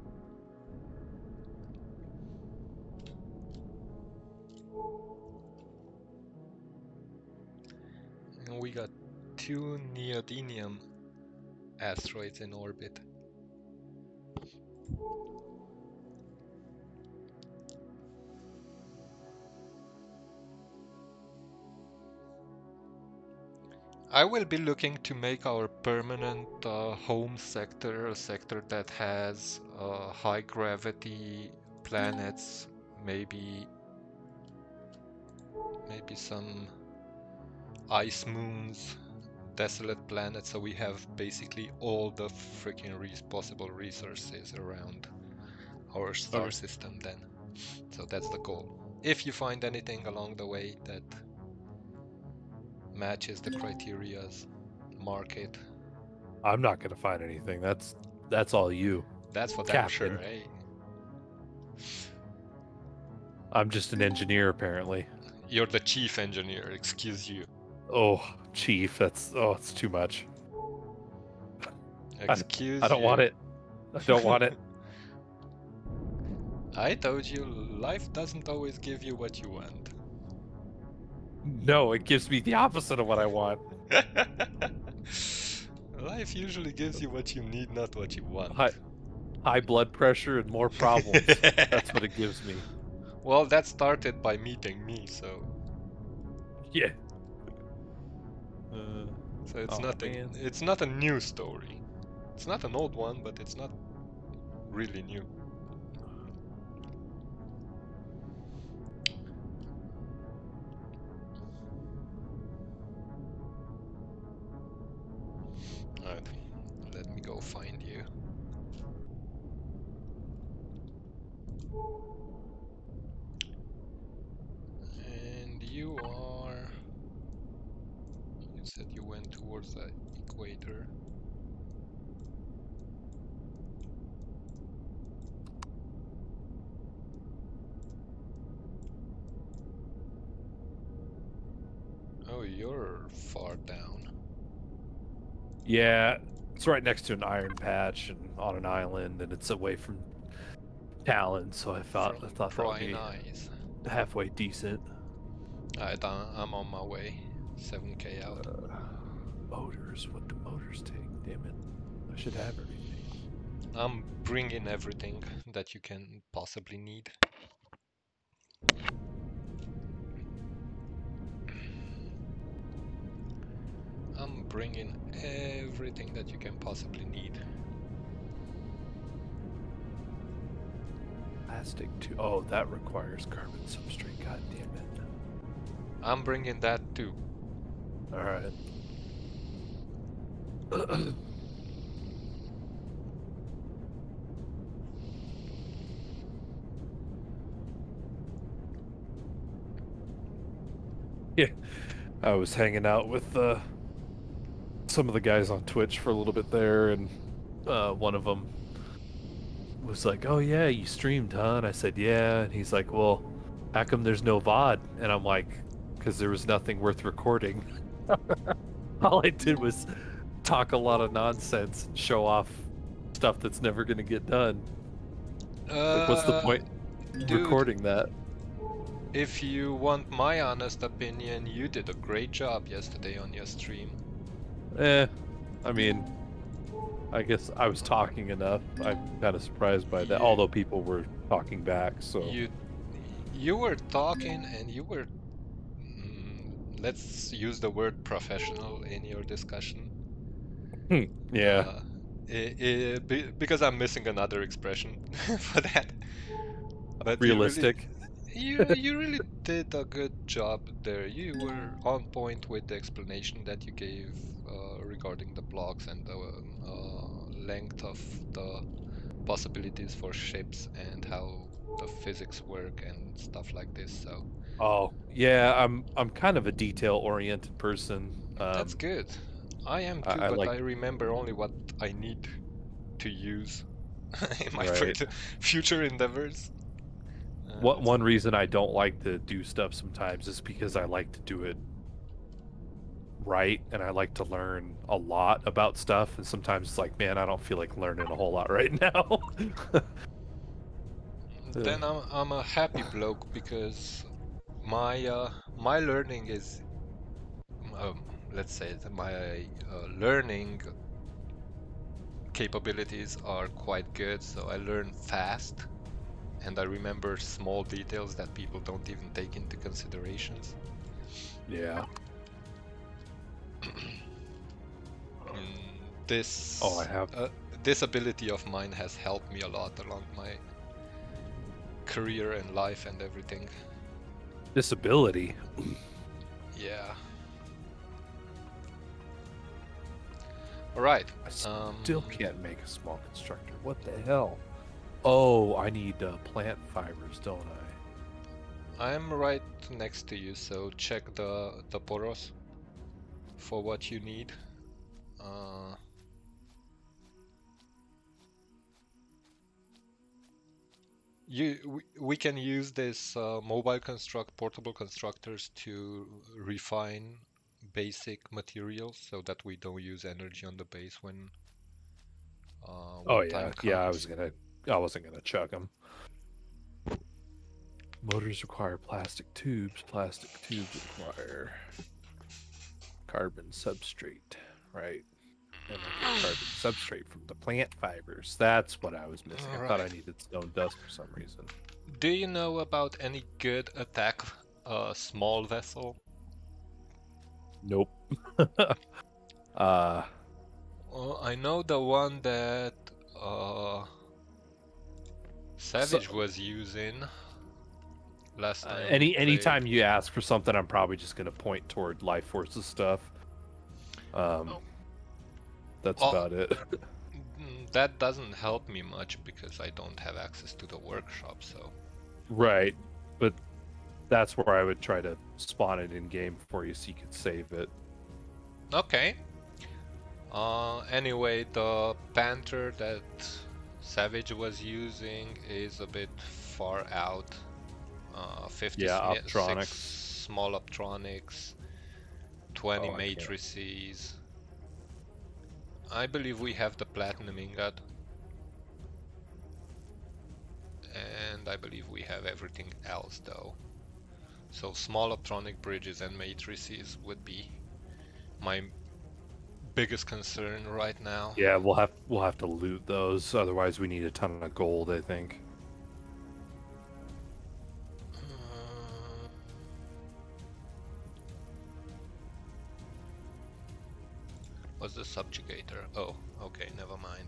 And we got 2 neodymium asteroids in orbit. I will be looking to make our permanent home sector a sector that has high gravity planets, maybe some ice moons, desolate planets, so we have basically all the freaking possible resources around our star system then. So that's the goal. If you find anything along the way that matches the criterias, mark it. I'm not gonna find anything. That's all you. That's for damn sure, Captain. hey? I'm just an engineer, apparently. You're the chief engineer, excuse you. Oh, chief, it's too much. Excuse I don't you. want it. I don't want it. I told you, life doesn't always give you what you want. No, it gives me the opposite of what I want. Life usually gives you what you need, not what you want. High blood pressure and more problems. That's what it gives me. Well, that started by meeting me, so... Yeah. So it's nothing. It's not a new story. It's not an old one, but it's not really new. Alright, let me go find you. And you are... You said you went towards the equator. Oh, you're far down. Yeah, it's right next to an iron patch and on an island, and it's away from Talon, so I thought that would be halfway decent. Alright, I'm on my way. 7k out. Motors, what do motors take? Damn it. I should have everything. I'm bringing everything that you can possibly need. I'm bringing everything that you can possibly need. Plastic too. Oh, that requires carbon substrate. God damn it. I'm bringing that too. All right. Yeah, I was hanging out with some of the guys on Twitch for a little bit there, and one of them was like, "Oh yeah, you streamed, huh?" And I said, "Yeah." And he's like, "Well, how come there's no VOD?" And I'm like, "Because there was nothing worth recording." All I did was talk a lot of nonsense and show off stuff that's never gonna get done. Like, what's the point Dude, recording that? if you want my honest opinion, you did a great job yesterday on your stream. I mean, I guess I was talking enough. I'm kind of surprised by that. Although people were talking back, so You were talking and you were, let's use the word professional in your discussion. yeah. Because I'm missing another expression for that. But Realistic. you really did a good job there. You were on point with the explanation that you gave regarding the blocks and the length of the possibilities for ships and how the physics work and stuff like this. So Oh, yeah, I'm kind of a detail-oriented person. that's good. I am too, I but like I remember only what I need to use in my right. future endeavors. One reason I don't like to do stuff sometimes is because I like to do it right, and I like to learn a lot about stuff, and sometimes it's like, man, I don't feel like learning a whole lot right now. Then I'm a happy bloke because my learning is let's say that my learning capabilities are quite good, so I learn fast and I remember small details that people don't even take into considerations. Yeah. This I have this ability of mine has helped me a lot along my career and life and everything. disability. Yeah. All right. I still can't make a small constructor. What the hell? Oh, I need plant fibers, don't I? I'm right next to you, so check the poros for what you need. We can use this mobile portable constructors to refine basic materials so that we don't use energy on the base when time comes. Yeah. I wasn't gonna chuck them. Motors require plastic tubes. Plastic tubes require carbon substrate, right? And I get carbon substrate from the plant fibers. That's what I was missing. I thought I needed stone dust for some reason. Do you know about any good attack small vessel? Nope. Well, I know the one that Savage was using last time. Anytime you ask for something, I'm probably just gonna point toward Life Forces stuff. That's about it. That doesn't help me much because I don't have access to the workshop, so. Right, but that's where I would try to spawn it in game for you so you could save it. Okay. Anyway, the Panther that Savage was using is a bit far out. 50 optronics. Small optronics, 20 matrices. I believe we have the platinum ingot. And I believe we have everything else though. So small optronic bridges and matrices would be my biggest concern right now. Yeah, we'll have to loot those. Otherwise, we need a ton of gold, I think. What's the subjugator? Oh, okay, never mind.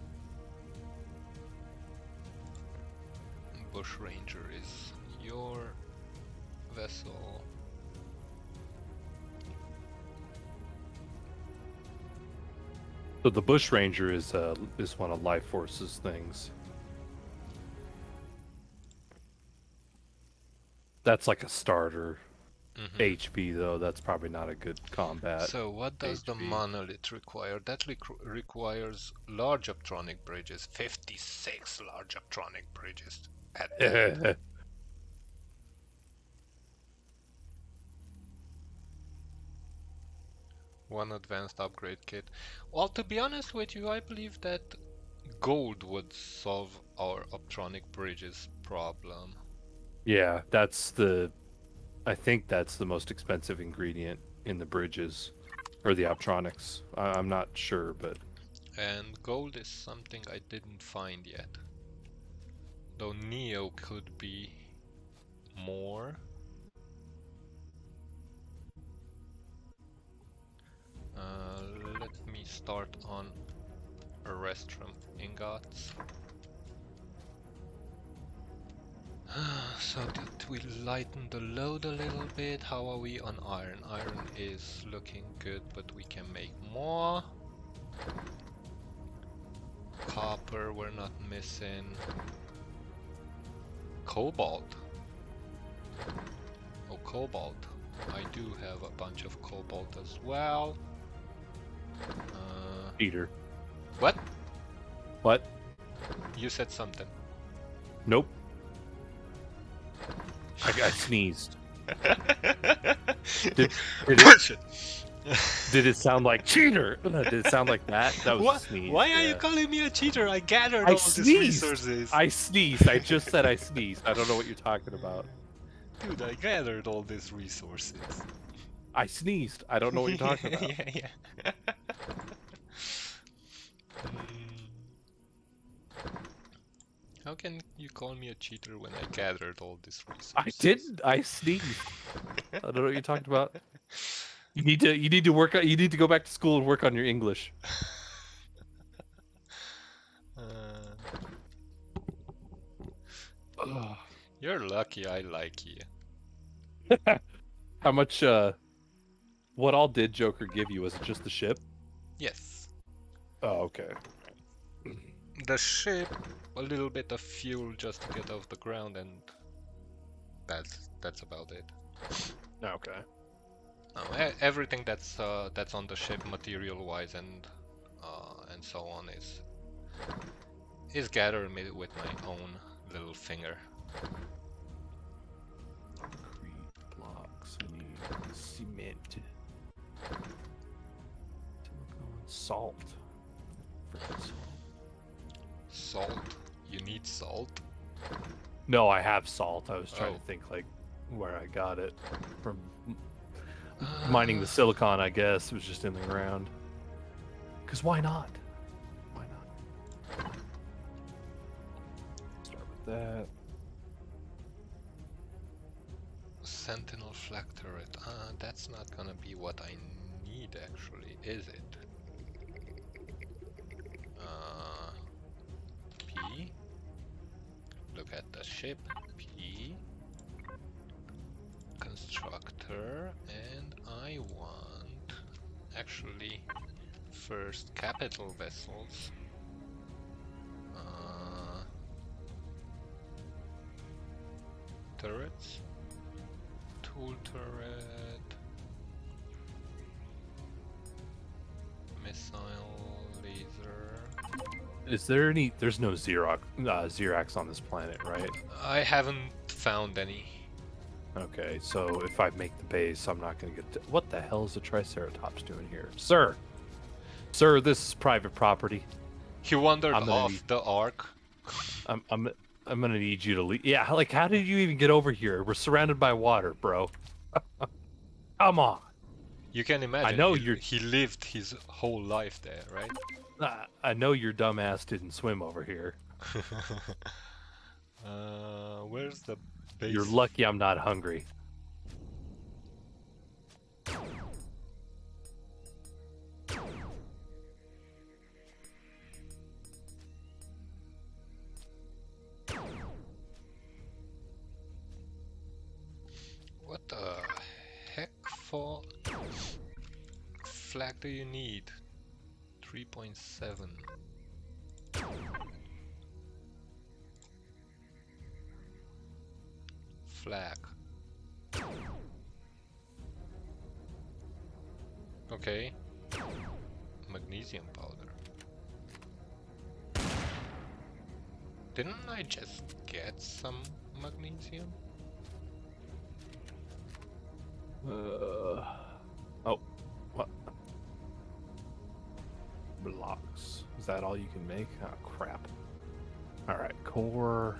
Bush Ranger is your vessel. So the Bush Ranger is one of Life Force's things. That's like a starter. HP though, that's probably not a good combat. So what does the monolith require? That requires large optronic bridges. 56 large optronic bridges. One advanced upgrade kit. Well, to be honest with you, I believe that Gold would solve our optronic bridges problem. Yeah, I think that's the most expensive ingredient in the bridges, or the optronics. I'm not sure, but And gold is something I didn't find yet. Though Neo could be more. Let me start on Erestrum ingots. So that we lighten the load a little bit. How are we on iron? Iron is looking good, but we can make more. Copper we're not missing. Cobalt. Oh, cobalt. I do have a bunch of cobalt as well. Peter. What? What? You said something. Nope. I sneezed. Did it sound like cheater? Did it sound like that? That was a sneeze. Why are you yeah. calling me a cheater? I gathered I all sneezed. these resources. I sneezed. I just said I sneezed. I don't know what you're talking about. Dude, I gathered all these resources. I sneezed. I don't know what you're talking about. Yeah. How can you call me a cheater when I gathered all these resources? I didn't. I sneezed. I don't know what you're talking about. You need to work on. You need to go back to school and work on your English. You're lucky I like you. How much? What all did Joker give you? Was it just the ship? Yes. Oh, okay. The ship, a little bit of fuel just to get off the ground, and that's about it. Okay. Everything that's on the ship, material-wise and so on, is gathered with my own little finger. Concrete blocks. We need cement. Silicone, salt. Salt? You need salt? No, I have salt. I was trying Oh. to think like where I got it from. Mining the silicon, I guess. It was just in the ground. Because why not? Why not? Start with that. Sentinel flak turret. That's not gonna be what I need actually, is it? P. Look at the ship. P. Constructor. And I want actually first capital vessels. Turrets. Tool turret, missile, laser. Is there any? There's no Xerox on this planet, right? I haven't found any. Okay, so if I make the base, I'm not going to get. What the hell is the Triceratops doing here, sir? Sir, this is private property. He wandered off the ark. I'm gonna need you to leave. Yeah, like how did you even get over here? We're surrounded by water, bro. Come on. You can imagine. I know he lived his whole life there, right? I know your dumbass didn't swim over here. Where's the base? You're lucky I'm not hungry. What the heck for flag do you need? 3.7. Flag. Okay. Magnesium powder. Didn't I just get some magnesium? Oh, what? Blocks. Is that all you can make? Oh, crap. Alright, core.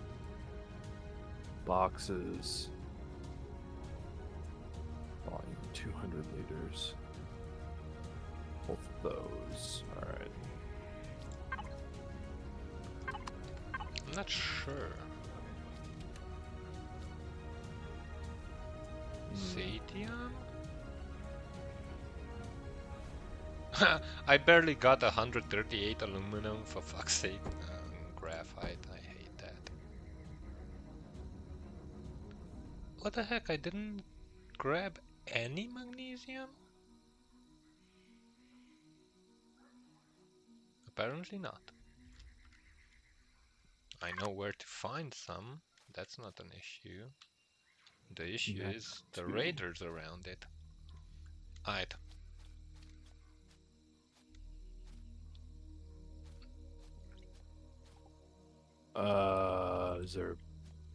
Boxes. Volume 200 liters. Both of those. Alright. I'm not sure. Satium? I barely got 138 aluminum, for fuck's sake. Graphite, I hate that. What the heck, I didn't grab any magnesium? Apparently not. I know where to find some, that's not an issue. The issue is the raiders around it. Alright. Is there a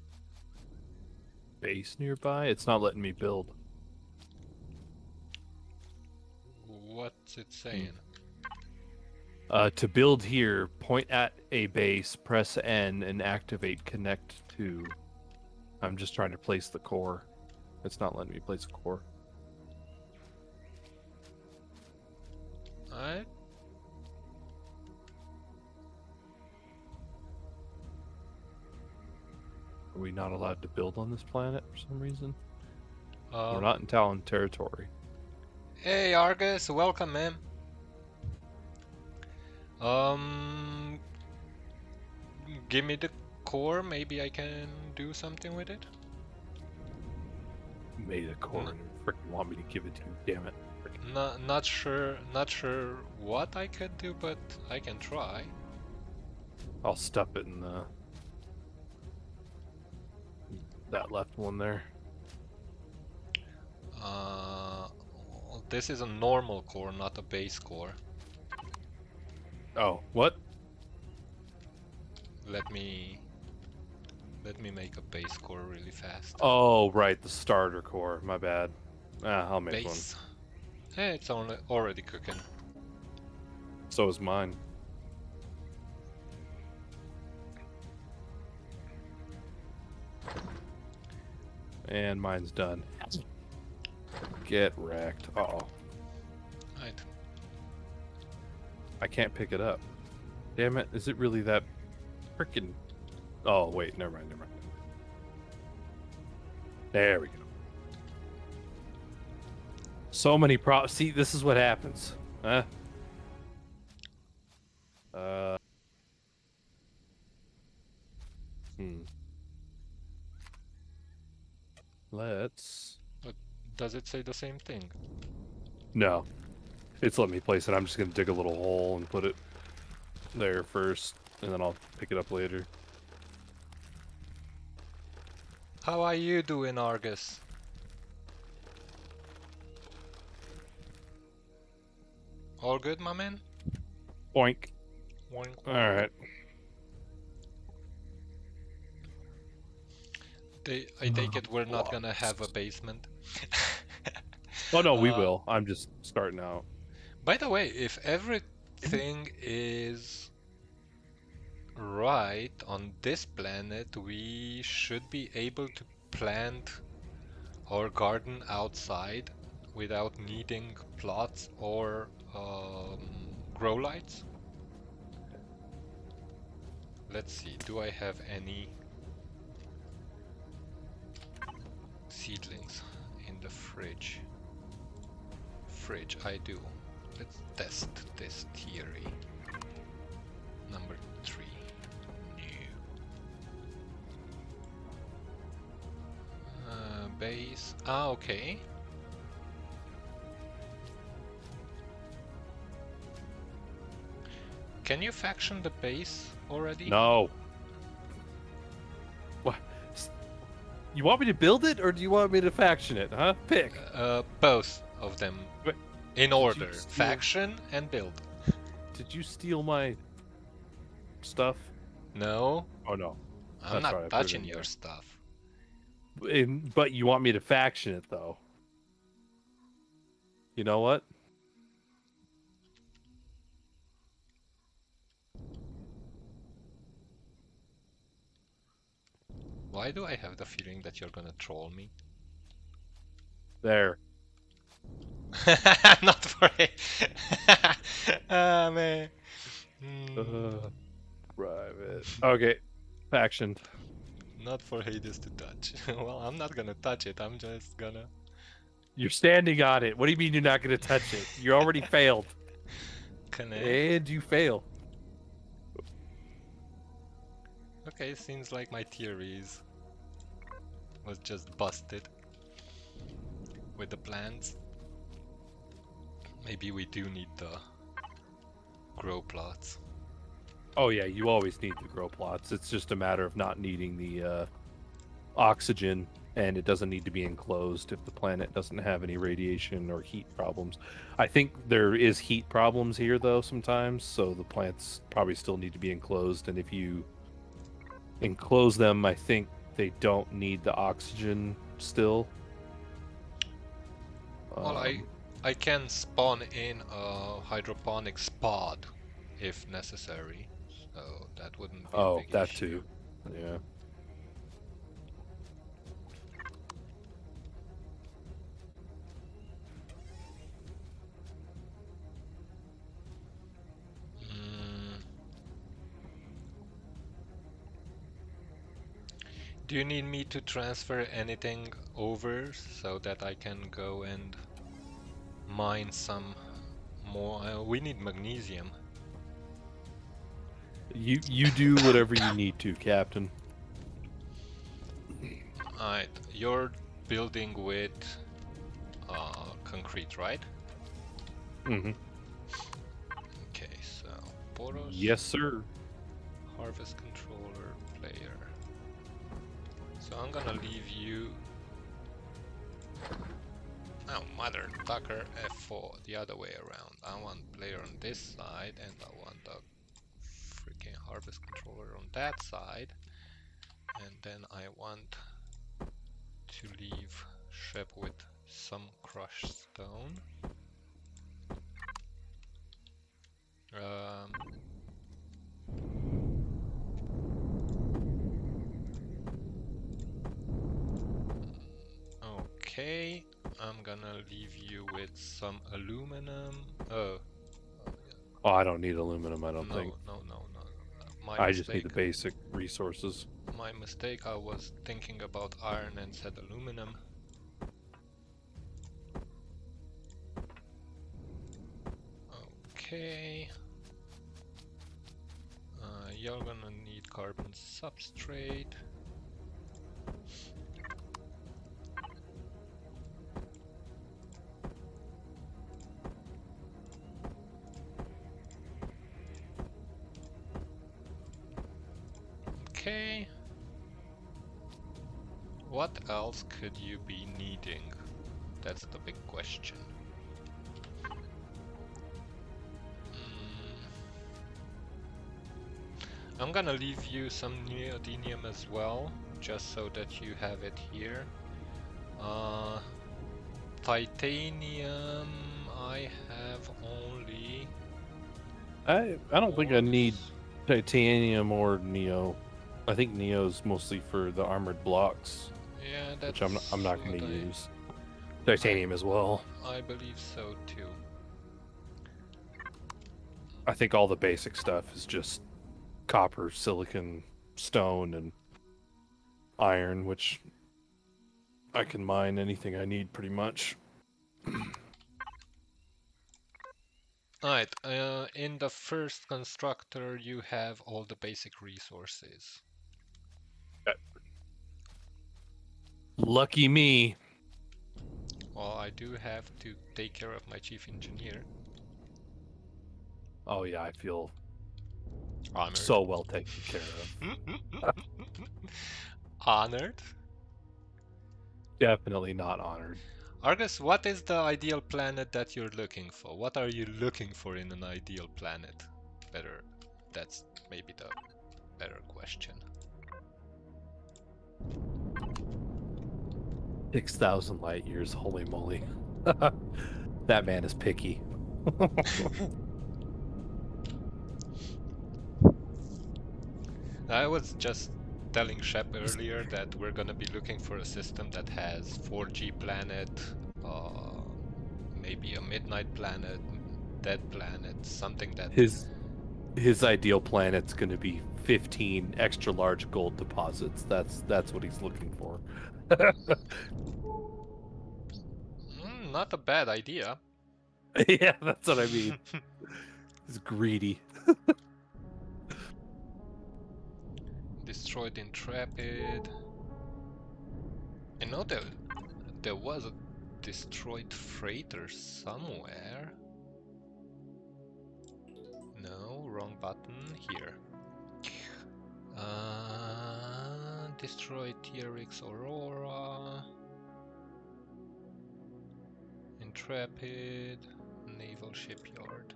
base nearby? It's not letting me build. What's it saying? To build here, point at a base, press N, and activate connect to. I'm just trying to place the core. It's not letting me place the core. Alright. Are we not allowed to build on this planet for some reason? We're Um, not in Talon territory. Hey Argus, welcome man. Give me the core, maybe I can do something with it. Made a core and freaking want me to give it to you, damn it. Not sure what I could do, but I can try. I'll stuff it in the that left one there. This is a normal core, not a base core. Oh, what? Let me make a base core really fast. Oh, right, the starter core. My bad. I'll make Base. Hey, it's already cooking. one. So is mine. And mine's done. Get wrecked. Uh-oh. Right. I can't pick it up. Damn it. Is it really that freaking... Oh, wait. Never mind. There we go. So many props. See, this is what happens. Huh? Let's... But does it say the same thing? No. It's letting me place it. I'm just going to dig a little hole and put it there first, and then I'll pick it up later. How are you doing, Argus? All good, my man? Boink. Oink. Alright. I take it we're not gonna have a basement. Oh no, we will. I'm just starting out. By the way, if everything is right on this planet, we should be able to plant our garden outside without needing plots or grow lights. Let's see, do I have any seedlings in the fridge? I do. Let's test this theory. Number 3. New. Base. Ah, okay. Can you faction the base already? No. What? You want me to build it, or do you want me to faction it, huh? Pick. Both of them. But in order. steal... Faction and build. Did you steal my stuff? No. Oh no. I'm That's not right, touching your stuff. But you want me to faction it, though. You know what? Why do I have the feeling that you're gonna troll me? There. Not for it. Ah, man. Private. Okay. Action. Not for Hades to touch. Well, I'm not gonna touch it. I'm just gonna. You're standing on it. What do you mean you're not going to touch it? You already failed. Connect. And you fail. Okay, seems like my theories was just busted with the plans. Maybe we do need the grow plots. Oh yeah, you always need the grow plots. It's just a matter of not needing the oxygen, and it doesn't need to be enclosed if the planet doesn't have any radiation or heat problems. I think there is heat problems here though sometimes, so the plants probably still need to be enclosed, and if you enclose them, I think they don't need the oxygen still. Well, I can spawn in a hydroponics pod if necessary, so that wouldn't be a big that issue. too. Yeah. Do you need me to transfer anything over so that I can go and mine some more? We need magnesium. You do whatever you need to, Captain. Alright, you're building with concrete, right? Mm-hmm. Okay, so Boros, Yes, sir. harvest controller, player. So I'm gonna leave you. Oh, mother tucker F4 the other way around. I want player on this side, and I want the freaking harvest controller on that side. And then I want to leave ship with some crushed stone. Okay, I'm gonna leave you with some aluminum. Oh, I don't need aluminum, I don't think. No. My I mistake. just need the basic resources. My mistake, I was thinking about iron and said aluminum. Okay. You're gonna need carbon substrate. Okay. What else could you be needing? That's the big question. I'm gonna leave you some neodymium as well, just so that you have it here. Titanium, I have only... I don't think I need titanium or neo. I think neo's mostly for the armored blocks, Yeah, that's which I'm not going what to use. Titanium as well. I believe so too. I think all the basic stuff is just copper, silicon, stone, and iron, which I can mine anything I need pretty much. Alright, in the first constructor you have all the basic resources. Lucky me. Well, I do have to take care of my chief engineer. Oh yeah, I feel Honored. so well taken care of. Honored? Definitely not honored. Argus, what is the ideal planet that you're looking for? What are you looking for in an ideal planet? That's maybe the better question. 6,000 light years, holy moly. That man is picky. I was just telling Shep earlier that we're gonna be looking for a system that has 4G planet, maybe a midnight planet, dead planet, something that... His ideal planet's going to be 15 extra large gold deposits. That's what he's looking for. Not a bad idea. Yeah, that's what I mean. He's greedy. Destroyed Intrepid. I know there was a destroyed freighter somewhere. No, wrong button. Here. Destroyed TRX Aurora. Intrepid. Naval Shipyard.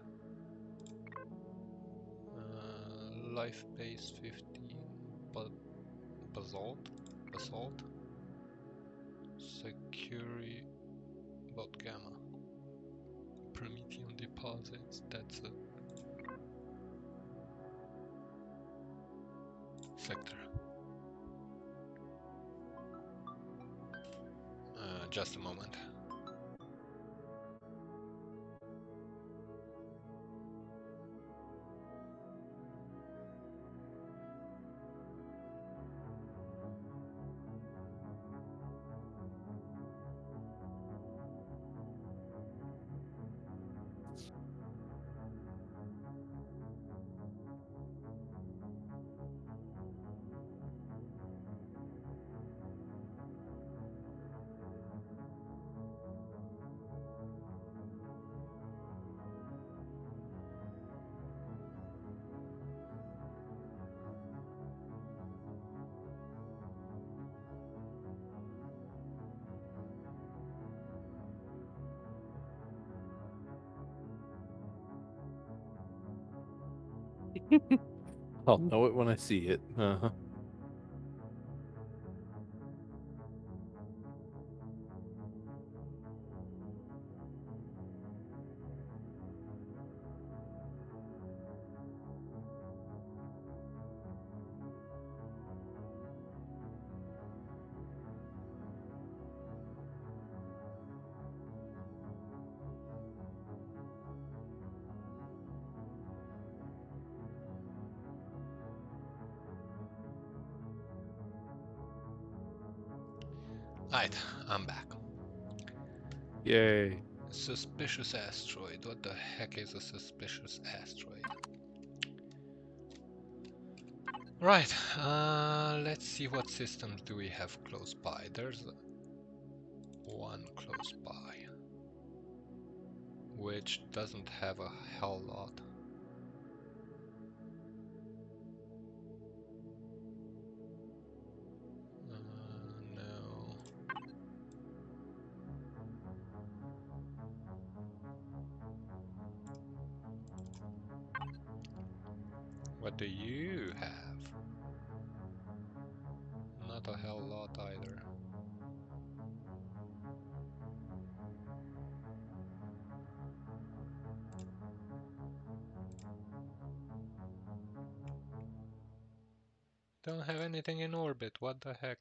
Life Base 15. Basalt. Security. Bot Gamma. Promethean deposits. That's a sector. Just a moment. I'll know it when I see it. Alright, I'm back. Yay. Suspicious asteroid. What the heck is a suspicious asteroid? Right, let's see what systems do we have close by. There's one close by, which doesn't have a hell lot. No. What do you have? Not a hell lot either. Don't have anything in orbit, what the heck?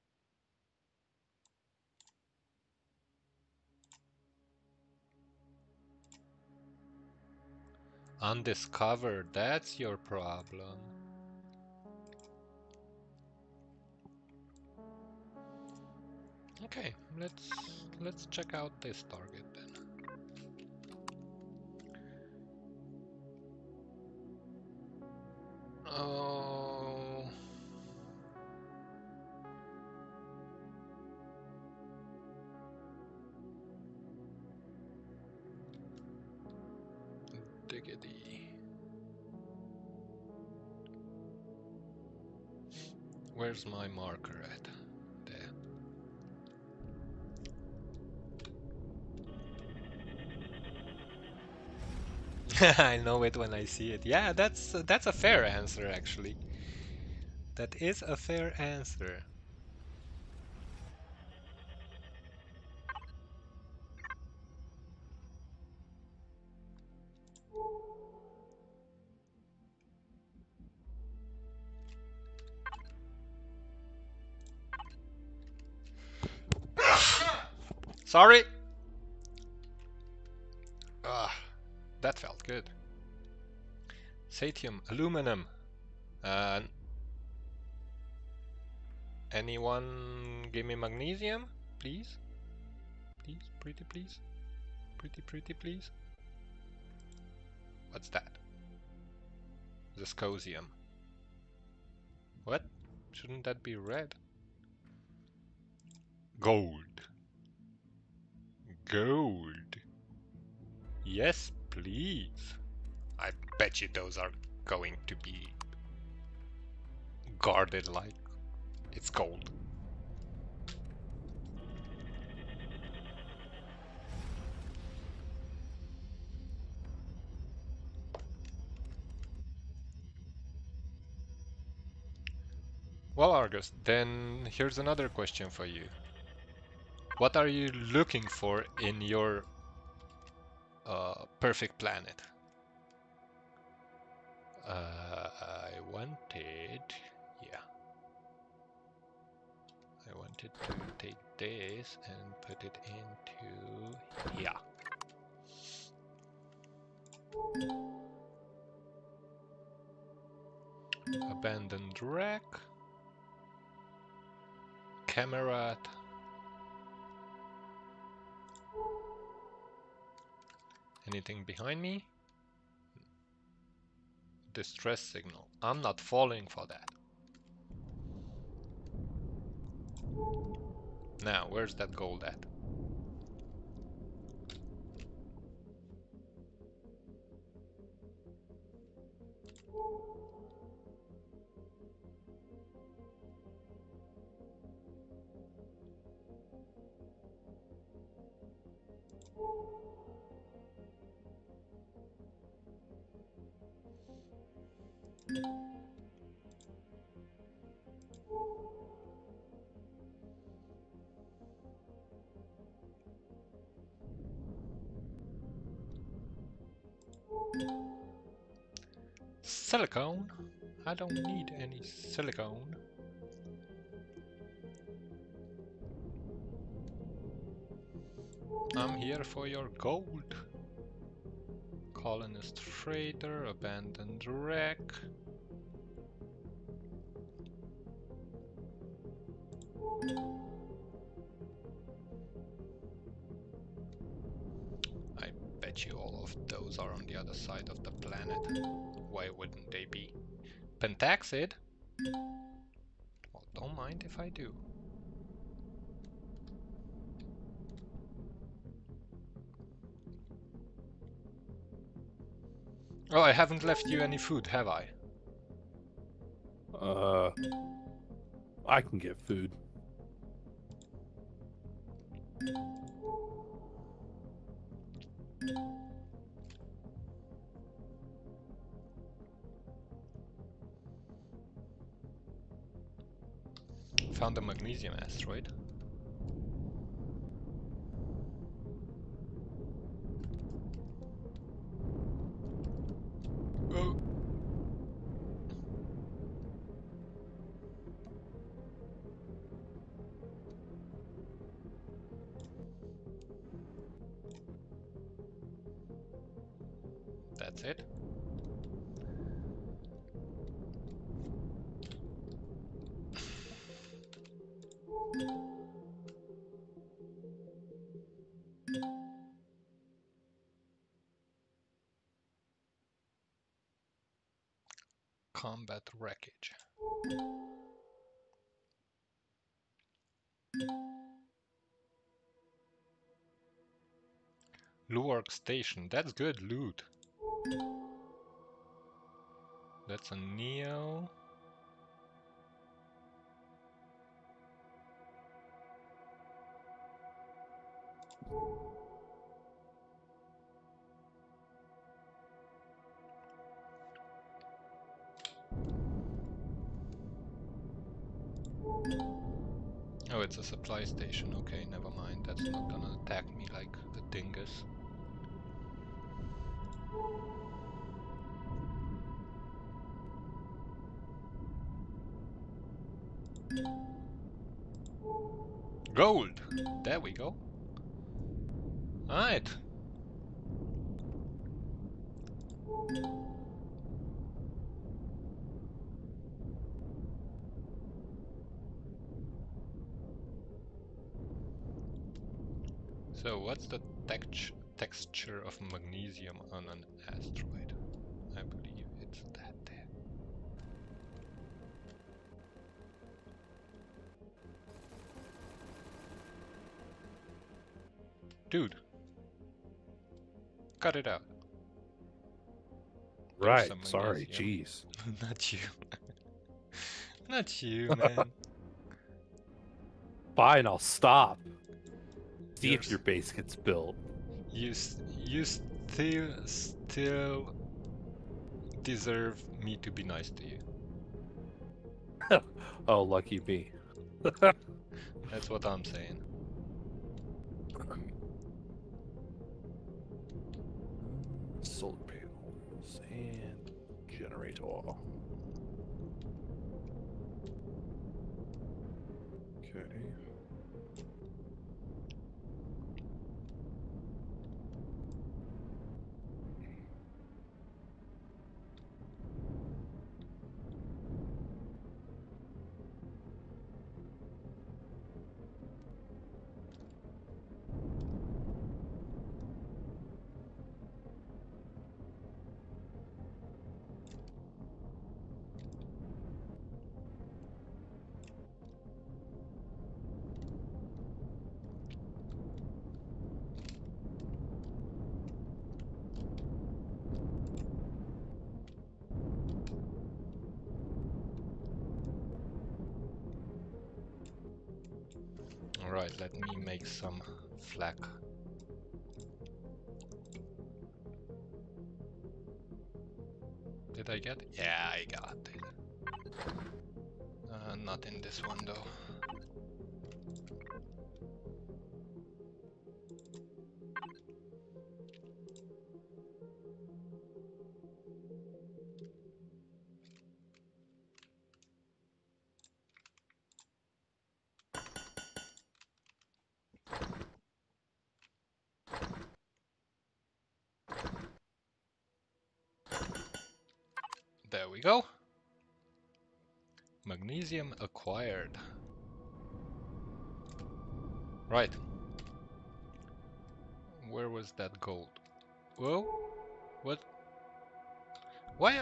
Undiscovered, that's your problem. Okay, let's check out this target then. Oh, diggity. Where's my marker at? There. I know it when I see it. Yeah, that's a fair answer actually. That is a fair answer. Sorry! Ah, that felt good. Satium, aluminum. Anyone give me magnesium? Please? Please, pretty please? Pretty please? What's that? Viscosium. What? Shouldn't that be red? Gold. Gold. Yes, please. I bet you those are going to be guarded like it's gold. Well, Argus, then here's another question for you. What are you looking for in your perfect planet? I wanted to take this and put it into here. Abandoned wreck. Camerat. Anything behind me? Distress signal. I'm not falling for that. Now, where's that gold at? Silicone? I don't need any silicone. I'm here for your gold. Colonist freighter, abandoned wreck. I bet you all of those are on the other side of the planet. Why wouldn't they be? Pentaxid? Well, don't mind if I do. Oh, I haven't left you any food, have I? I can get food. Found a magnesium asteroid. Oh. That's it. Combat wreckage. Luark Station. That's good loot. That's a Neo. Oh, it's a supply station. Okay, never mind. That's not gonna attack me like a dingus. Gold! There we go. Alright. So what's the texture of magnesium on an asteroid? I believe it's that there. Dude, cut it out. There's Right. some Sorry. magnesium. Jeez. Not you. Not you, man. Fine. I'll stop. See if Yours- your base gets built. You still deserve me to be nice to you. Oh, lucky me. That's what I'm saying. Solar panels and generator. Okay. Alright, let me make some flak. Did I get it? Yeah, I got it. Not in this one though. There we go. Magnesium acquired. Right. Where was that gold? Whoa? What? Why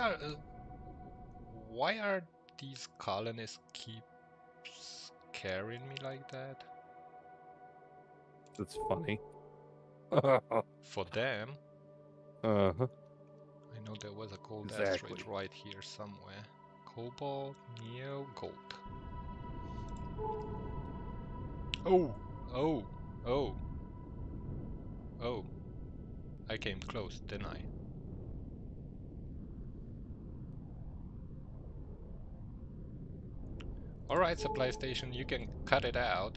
are these colonists keep scaring me like that? That's funny. For them, Uh-huh. I know there was a gold Exactly. asteroid right here somewhere. Cobalt, neo, gold. Oh, oh, oh, oh. I came close, didn't I? Alright, supply station, you can cut it out.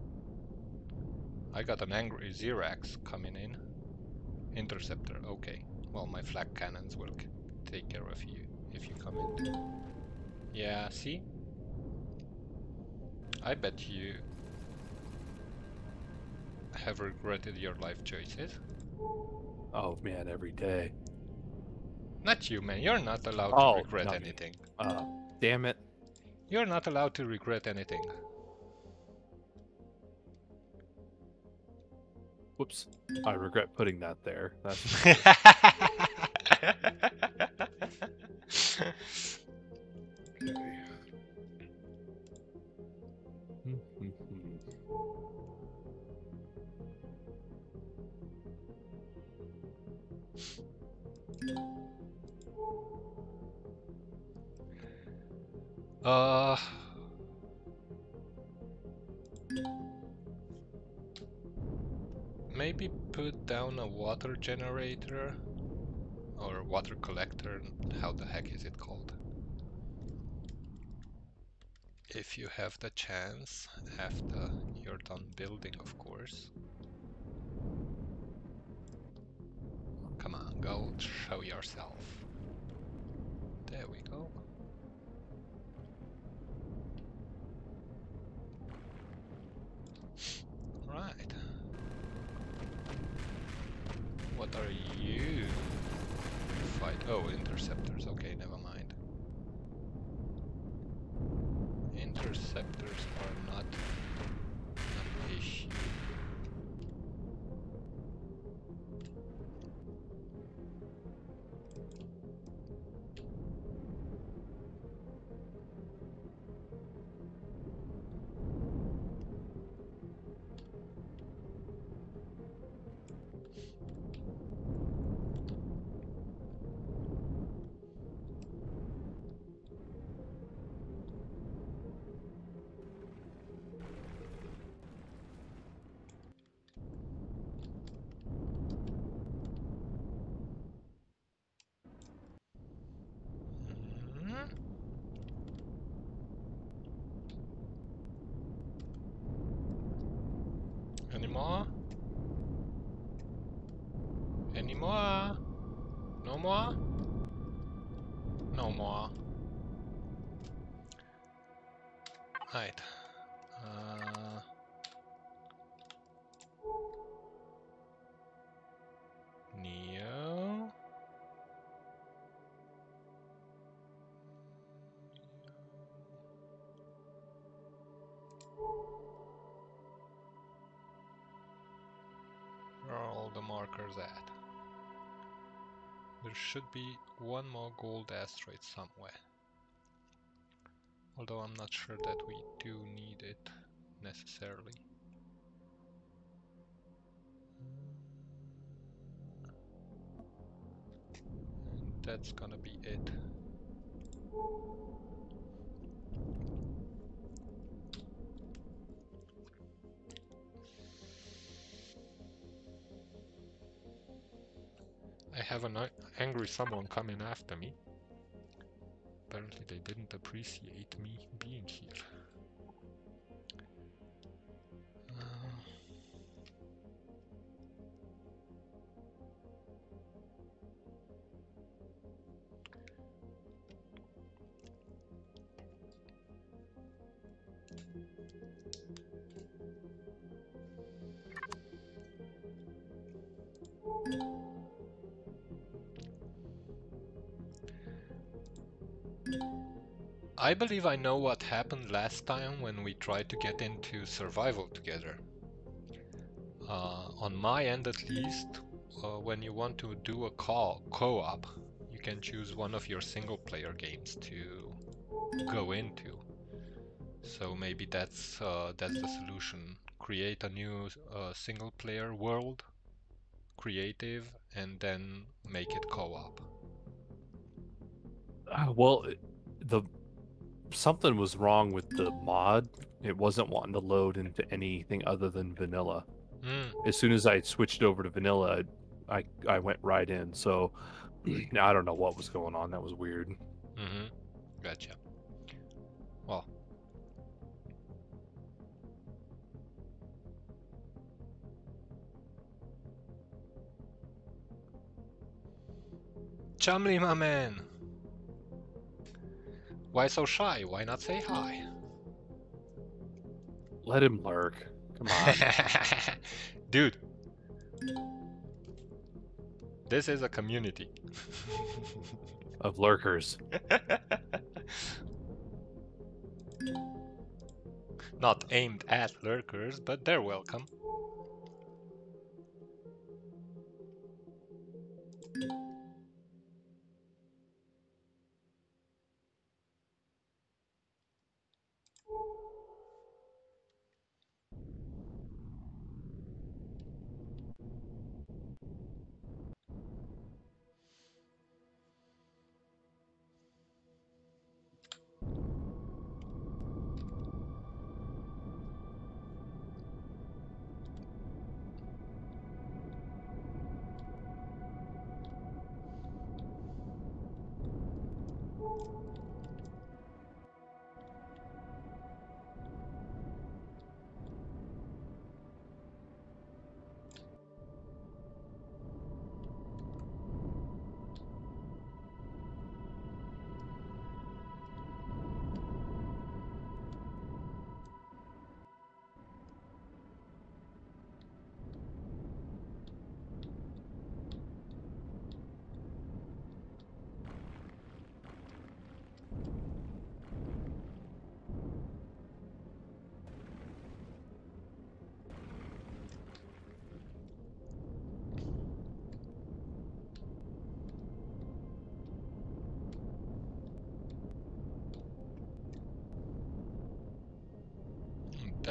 I got an angry Xerax coming in. Interceptor, okay. Well, my flak cannons will take care of you if you come in. Yeah, see? I bet you have regretted your life choices. Oh man, every day. Not you, man. You're not allowed to Oh, regret not me. anything. Damn it. You're not allowed to regret anything. Whoops. I regret putting that there. That's okay. Maybe put down a water generator or water collector. How the heck is it called? If you have the chance after you're done building, of course. Come on, go show yourself. There we go. Right. Oh, interceptors. Okay, never mind. Interceptors are not an issue. Mhm. Any more? Any more? No more? No more. Right. Neo. Where are all the markers at? There should be one more gold asteroid somewhere. Although I'm not sure that we do need it necessarily. And that's gonna be it. I have an angry someone coming after me. Apparently they didn't appreciate me being here. I believe I know what happened last time when we tried to get into survival together. On my end at least, when you want to do a co-op, you can choose one of your single player games to go into. So maybe that's the solution. Create a new single player world, creative, and then make it co-op. Well, the something was wrong with the mod. It wasn't wanting to load into anything other than vanilla. As soon as I switched over to vanilla, I went right in. So I don't know what was going on. That was weird. Mm-hmm. Gotcha. Well. Chumley, my man! Why so shy? Why not say hi? Let him lurk. Come on. Dude. This is a community. Of lurkers. Not aimed at lurkers, but they're welcome.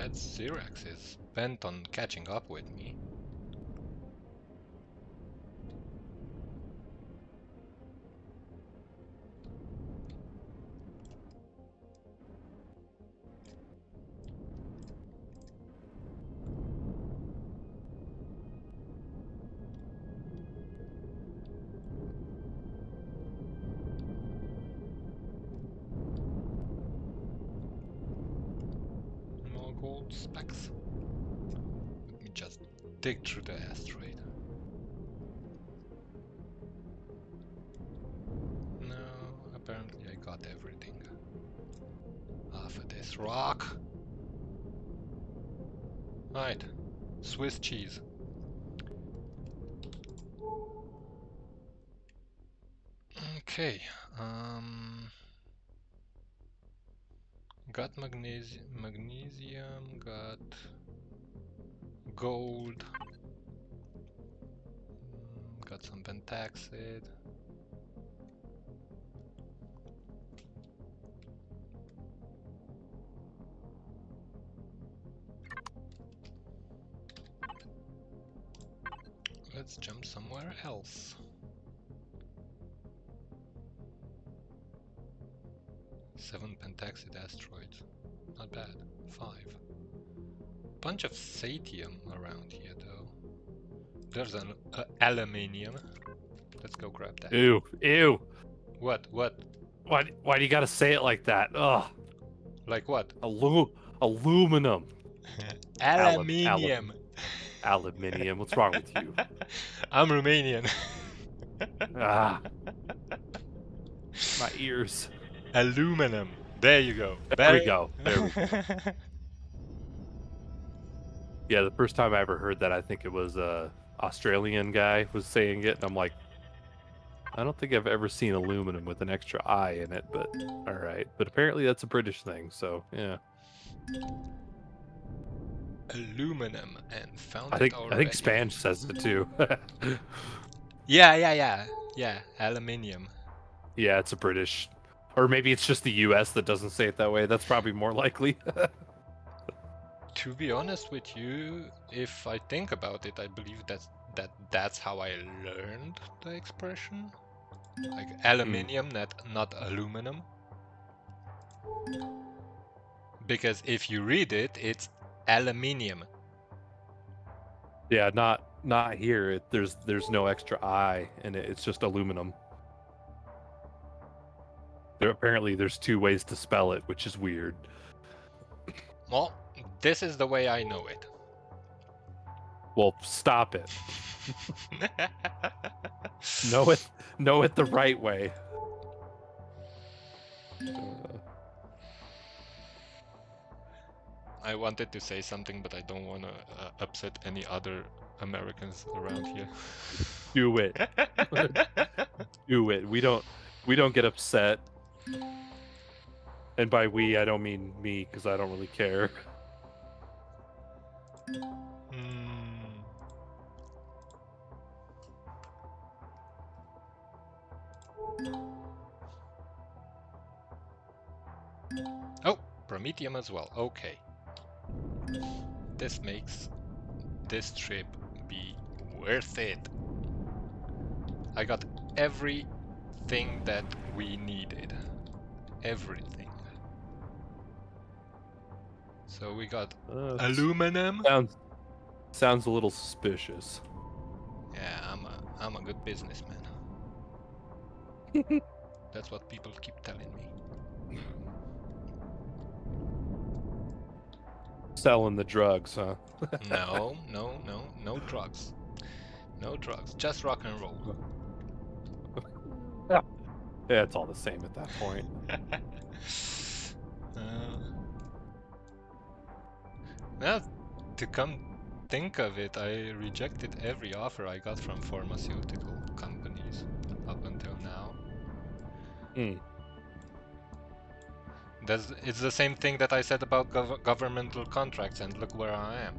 That Xerax is bent on catching up with me. More gold specs. Let me just dig through the asteroid. No, apparently I got everything. Half of this rock. Right, Swiss cheese. Okay, got magnesium, got gold, got some pentaxid. Let's jump somewhere else. Seven pentaxid asteroids. Not bad. 5. Bunch of satium around here though. There's an aluminium. Let's go grab that. Ew, ew. What? What? Why do you gotta say it like that? Ugh. Like what? Aluminum. Aluminium. Aluminium. What's wrong with you? I'm Romanian. Ah. My ears. Aluminum. There you go. There we go. There we go. Yeah, the first time I ever heard that, I think it was a Australian guy was saying it, and I'm like, I don't think I've ever seen aluminum with an extra I in it, but all right. But apparently that's a British thing, so yeah. Aluminum and found I think it already. Spanish says it too. Yeah. Aluminium. Yeah, it's a British, or maybe it's just the U.S. that doesn't say it that way. That's probably more likely. To be honest with you, if I think about it, I believe that's how I learned the expression. Like aluminium, not aluminum. Because if you read it, it's aluminium. Yeah, not here. There's no extra I in it. It's just aluminum. Apparently there's 2 ways to spell it, which is weird. Well, this is the way I know it. Well, stop it. Know it the right way. I wanted to say something, but I don't want to upset any other Americans around here. Do it. Do it. We don't get upset. And by we, I don't mean me, because I don't really care. Oh, Promethium as well. Okay. This makes this trip be worth it. I got everything that we needed. Everything. So we got aluminum. Sounds a little suspicious. Yeah, I'm a good businessman. That's what people keep telling me. Selling the drugs, huh? No drugs. No drugs. Just rock and roll. Yeah, it's all the same at that point. Well, to come think of it, I rejected every offer I got from pharmaceutical companies up until now. It's the same thing that I said about governmental contracts, and look where I am.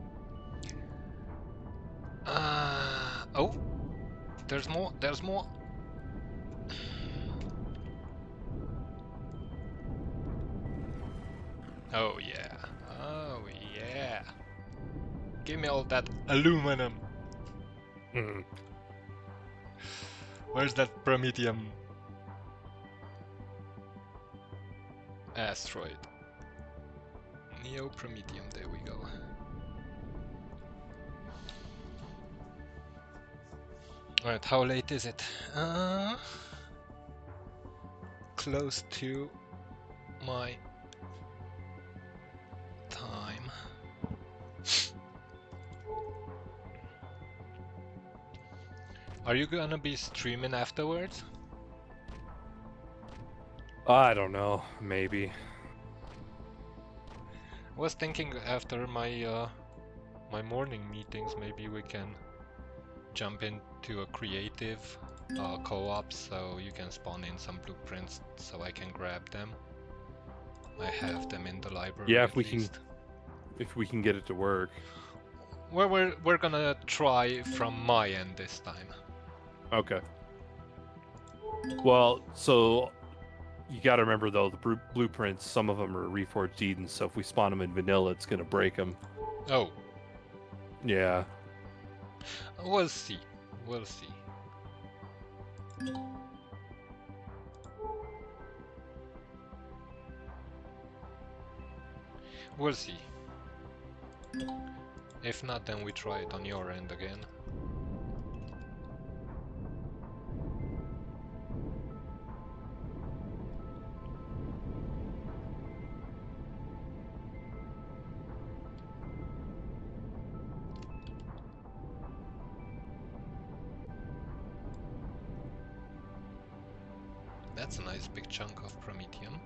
Oh, there's more. There's more. Oh yeah. Oh yeah. Give me all that aluminum. Mm. Where's that Prometheum asteroid? Neo-Prometheum, there we go. Alright, how late is it? Close to my time. Are you gonna be streaming afterwards? I don't know. Maybe. I was thinking after my my morning meetings, maybe we can jump into a creative co-op, so you can spawn in some blueprints, so I can grab them. I have them in the library. Yeah, at if we least. if we can get it to work. We're gonna try from my end this time. Okay. Well, so you got to remember though, the blueprints, some of them are Reforged Eden, so if we spawn them in vanilla, it's gonna break them. Oh, Yeah. we'll see. We'll see. We'll see. If not, then we try it on your end again. That's a nice big chunk of Prometheum.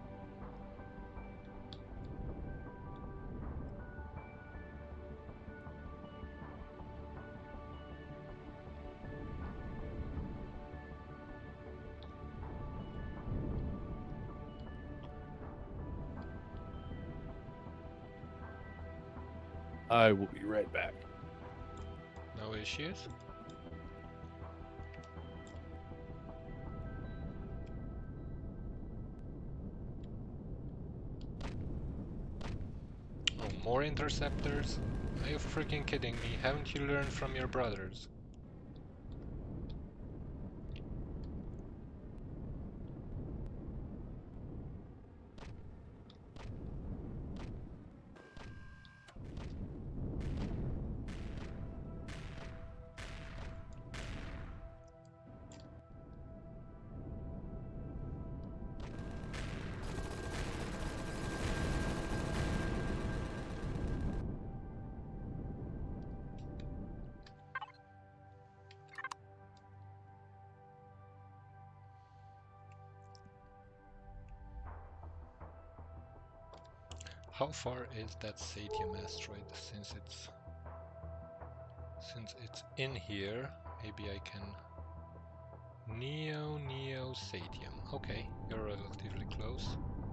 I will be right back. No issues. Oh, more interceptors? Are you freaking kidding me? Haven't you learned from your brothers? How far is that Satium asteroid? Since it's in here, maybe I can Neo Satium. Okay, you're relatively close.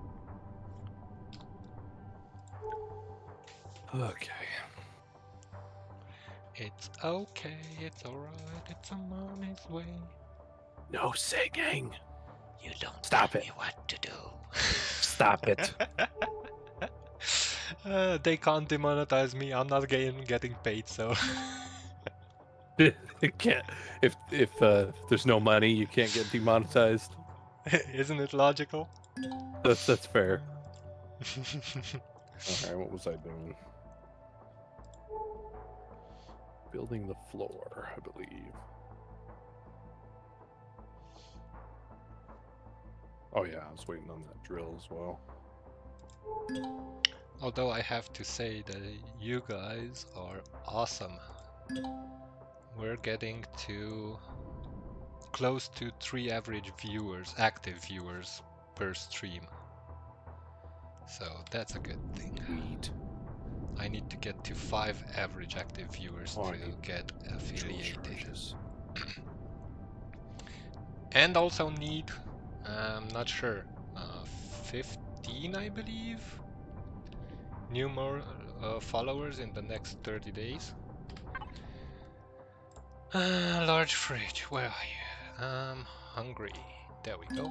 Okay. It's okay, it's alright, it's on its way. No singing. You don't Stop tell it. me what to do. Stop it. They can't demonetize me. I'm not getting paid, so It can't. If there's no money, you can't get demonetized. isn't it logical? That's fair. Okay, what was I doing? Building the floor, I believe. Oh yeah, I was waiting on that drill as well. Although I have to say that you guys are awesome. We're getting to close to 3 average viewers, active viewers per stream. So that's a good thing. Sweet. I need to get to 5 average active viewers Oh, I to need get affiliated. Charges. And also need, I'm not sure, 15 I believe, new more followers in the next 30 days. Large fridge, where are you? I'm hungry. There we go.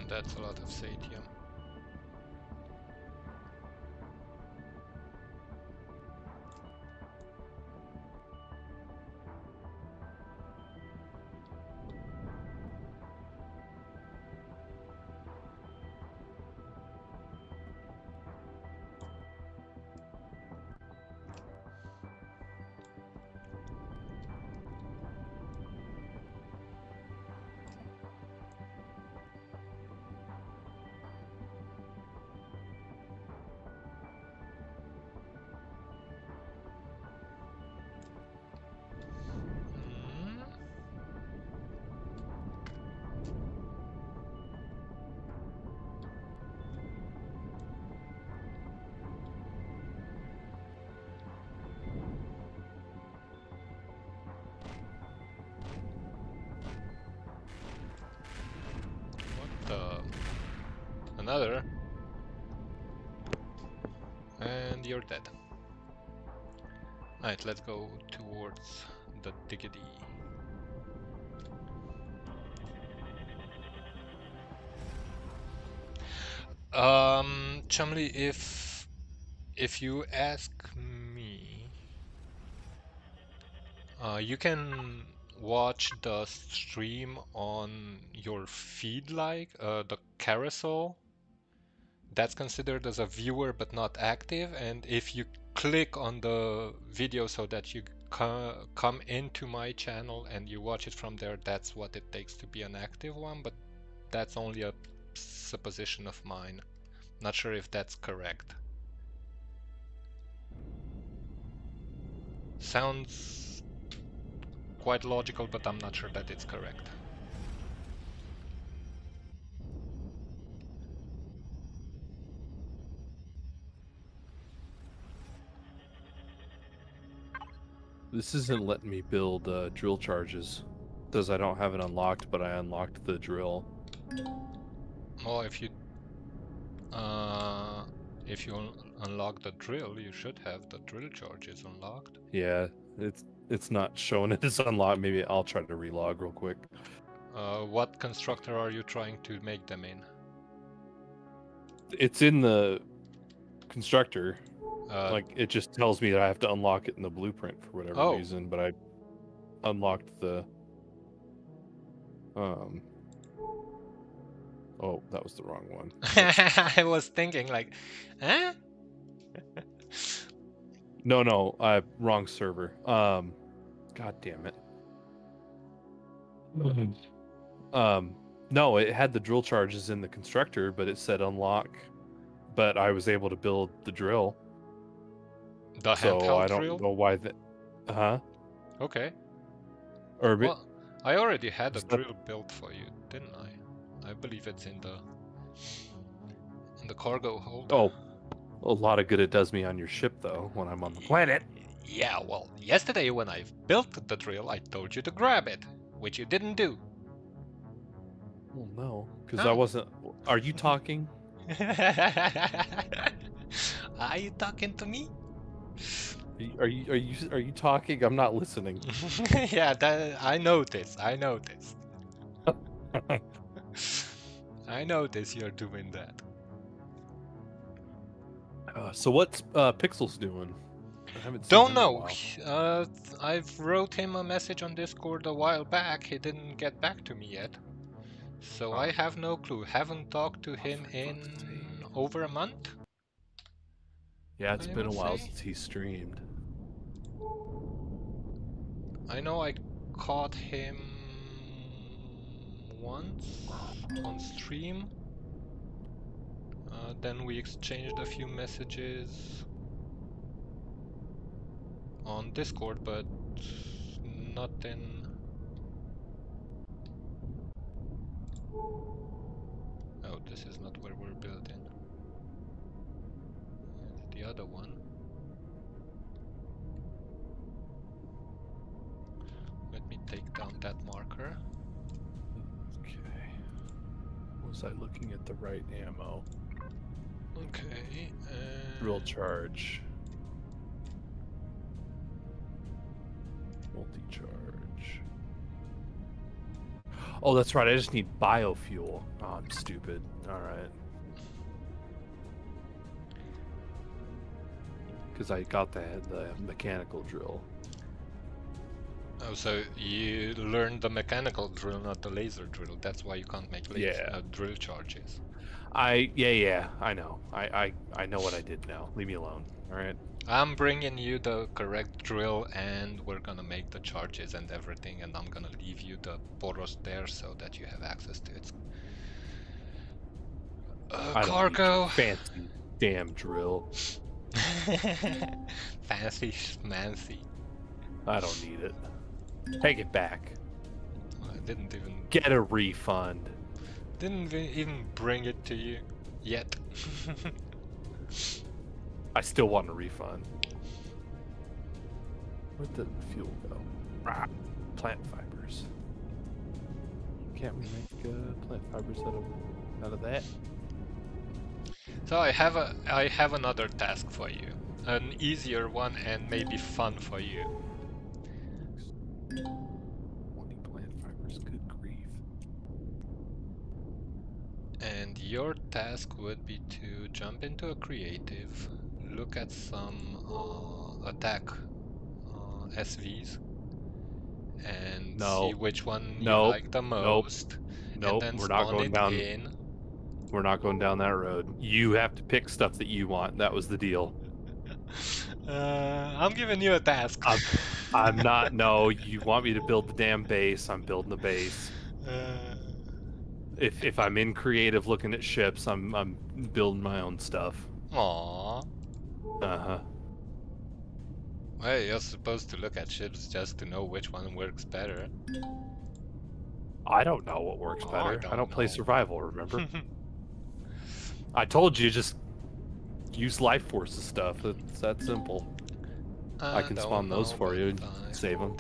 And that's a lot of satium. Another. And you're dead. Alright, let's go towards the diggity. Chumley, if you ask me, you can watch the stream on your feed, like the carousel. That's considered as a viewer but not active, and if you click on the video so that you come into my channel and you watch it from there, that's what it takes to be an active one, but that's only a supposition of mine. Not sure if that's correct. Sounds quite logical, but I'm not sure that it's correct. This isn't letting me build drill charges. It says I don't have it unlocked, but I unlocked the drill. Well, if you unlock the drill, you should have the drill charges unlocked. Yeah, it's not showing it as unlocked. Maybe I'll try to relog real quick. What constructor are you trying to make them in? It's in the constructor. Like it just tells me that I have to unlock it in the blueprint for whatever reason, but I unlocked the oh, that was the wrong one. I was thinking like, huh? No, wrong server. God damn it. No, it had the drill charges in the constructor, but it said unlock. But I was able to build the drill. The handheld I don't drill? know why that. Okay. Or well, I already had a drill built for you, didn't I? I believe it's in the cargo hold. Oh, a lot of good it does me on your ship though when I'm on the planet. Yeah, well, yesterday when I built the drill, I told you to grab it, which you didn't do. Well, no, because I wasn't. Are you talking? Are you talking to me? Are you talking? I'm not listening. Yeah, I noticed. I noticed. I noticed you're doing that. So what's Pixels doing? I haven't seen Don't him in a know. while. I've wrote him a message on Discord a while back. He didn't get back to me yet. So I have no clue. Haven't talked to him in over a month. Yeah, it's been a while since he streamed. I know I caught him once on stream. Then we exchanged a few messages on Discord, but nothing. Oh, this is not where we're building. It's the other one. Let me take down that marker. Okay. Was I looking at the right ammo? Okay. Drill charge. Multi-charge. Oh, that's right. I just need biofuel. Oh, I'm stupid. All right. Because I got the mechanical drill. Oh, so you learned the mechanical drill, not the laser drill. That's why you can't make Yeah. drill charges. Yeah. I know. I know what I did now. Leave me alone. All right. I'm bringing you the correct drill, and we're gonna make the charges and everything, and I'm gonna leave you the Boros there so that you have access to its I don't need your cargo. fancy damn drill. Fancy schmancy. I don't need it. Take it back. I didn't Get a refund. even bring it to you yet. I still want a refund. Where'd the fuel go? Rah, plant fibers. Can't we make plant fibers out of that? So I have another task for you, an easier one and maybe fun for you. 20 plant fibers, good grief. And your task would be to jump into a creative, look at some attack SVs, and see which one you like the most, and then We're not spawn going it down. in. We're not going down that road. You have to pick stuff that you want. That was the deal. I'm giving you a task. I'm not. No, you want me to build the damn base. I'm building the base. If I'm in creative looking at ships, I'm building my own stuff. Aww. Uh-huh. Well, you're supposed to look at ships just to know which one works better. I don't know what works better. I don't play know. survival, remember? I told you, just use life forces stuff. It's that simple. I can spawn those for you and save them.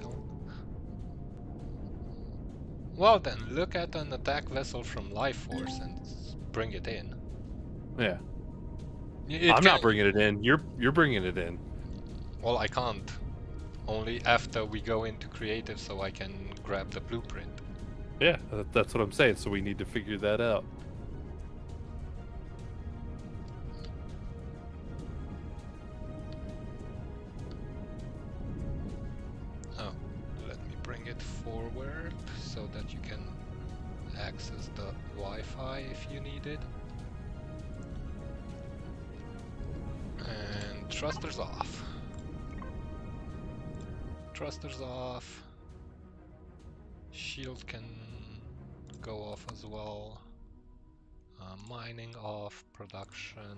Well then, look at an attack vessel from Life Force and bring it in. Yeah. I'm not bringing it in. You're bringing it in. Well, I can't. Only after we go into creative so I can grab the blueprint. Yeah, that's what I'm saying. So we need to figure that out. Oh, let me bring it forward so that you can access the Wi-Fi if you need it. And thrusters off. Thrusters off. Shield can go off as well. Mining off. Production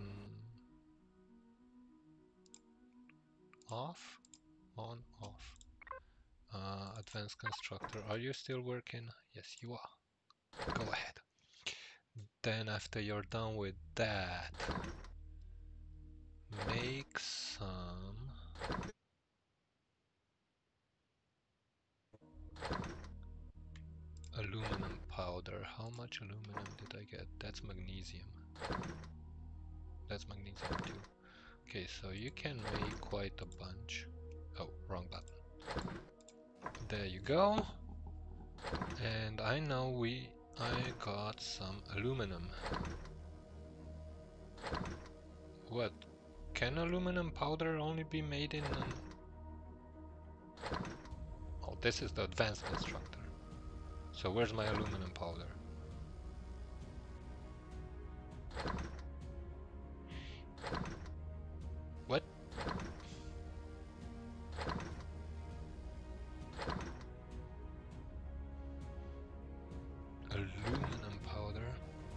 off. On, off. Advanced constructor. Are you still working? Yes, you are. Go ahead. Then after you're done with that, make some aluminum powder. How much aluminum did I get? That's magnesium. That's magnesium too. Okay, so you can make quite a bunch. Oh, wrong button. There you go. And I know I got some aluminum. What? Can aluminum powder only be made in Oh, this is the advanced constructor. So where's my aluminum powder? What? Aluminum powder?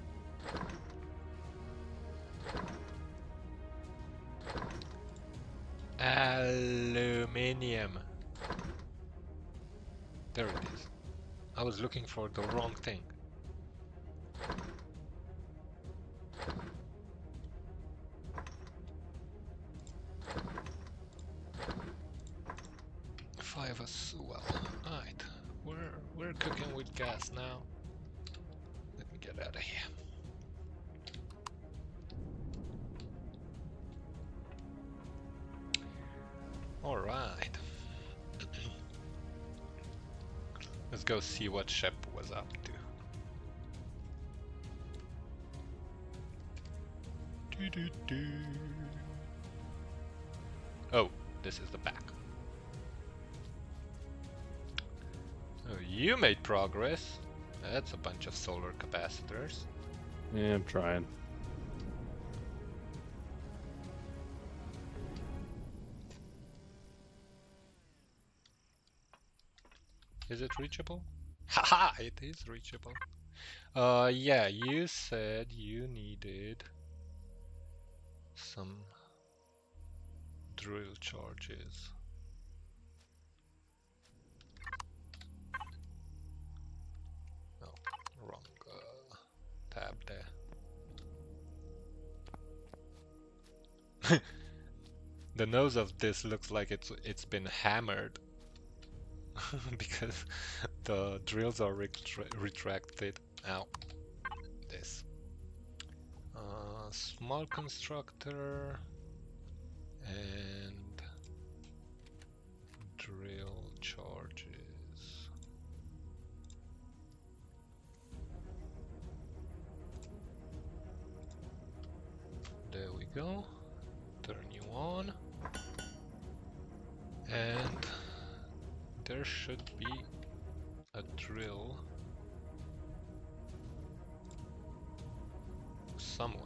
Aluminium. There it is. I was looking for the wrong thing. Five as well. Alright. We're cooking with gas now. Let me get out of here. Alright. Let's go see what Shep was up to. Oh, this is the back. Oh, you made progress. That's a bunch of solar capacitors. Yeah, I'm trying. Is it reachable? Haha, it is reachable. Yeah, you said you needed some drill charges. Oh, wrong tab there. The nose of this looks like it's been hammered because the drills are retracted. Ow. This. Small constructor and drill charges. There we go. Turn you on. And there should be a drill somewhere.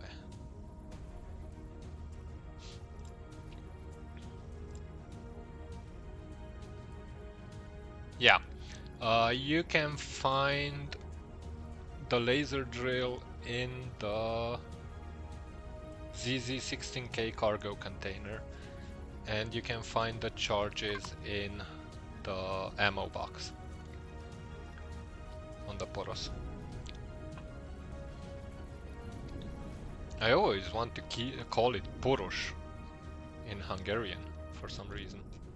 Yeah, you can find the laser drill in the ZZ16K cargo container, and you can find the charges in the ammo box on the Poros. I always want to call it Poros in Hungarian for some reason.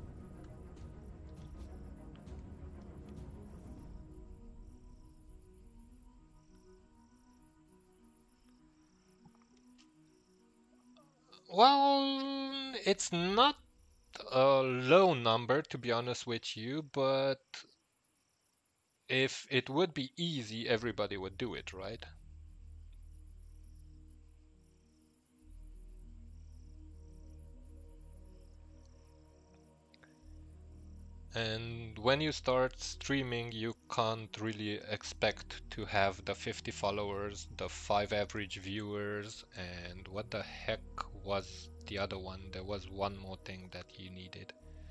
Well, it's not a low number, to be honest with you, but if it would be easy, everybody would do it, right? And when you start streaming, you can't really expect to have the 50 followers, the 5 average viewers, and what the heck was the other one? There was one more thing that you needed.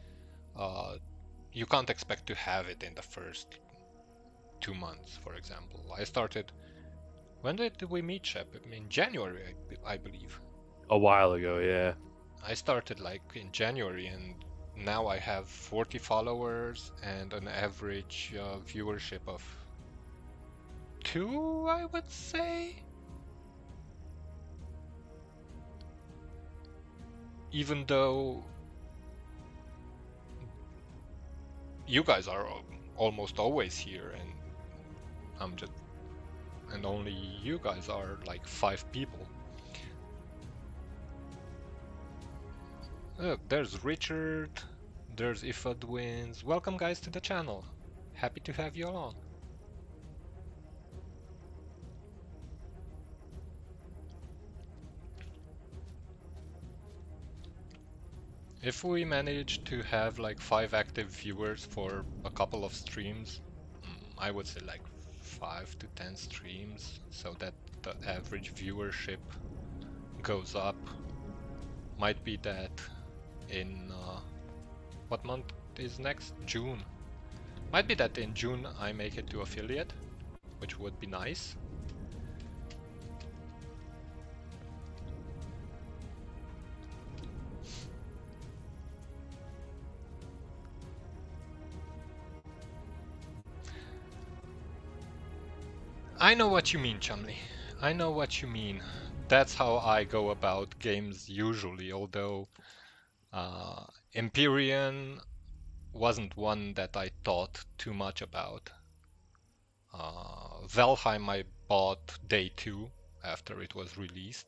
You can't expect to have it in the first 2 months, for example. I started... When did we meet, Shep? In January, I believe. A while ago, yeah. I started like in January, and now I have 40 followers and an average viewership of 2, I would say. Even though you guys are almost always here, and I'm just, and only you guys are like 5 people. Look, there's Richard, there's Ifad Wins. Welcome guys to the channel. Happy to have you along. If we manage to have like 5 active viewers for a couple of streams, I would say like 5 to 10 streams, so that the average viewership goes up. Might be that in what month is next? June. Might be that in June I make it to affiliate, which would be nice. I know what you mean, Chumley. I know what you mean. That's how I go about games usually, although Empyrean wasn't one that I thought too much about. Valheim I bought day 2 after it was released.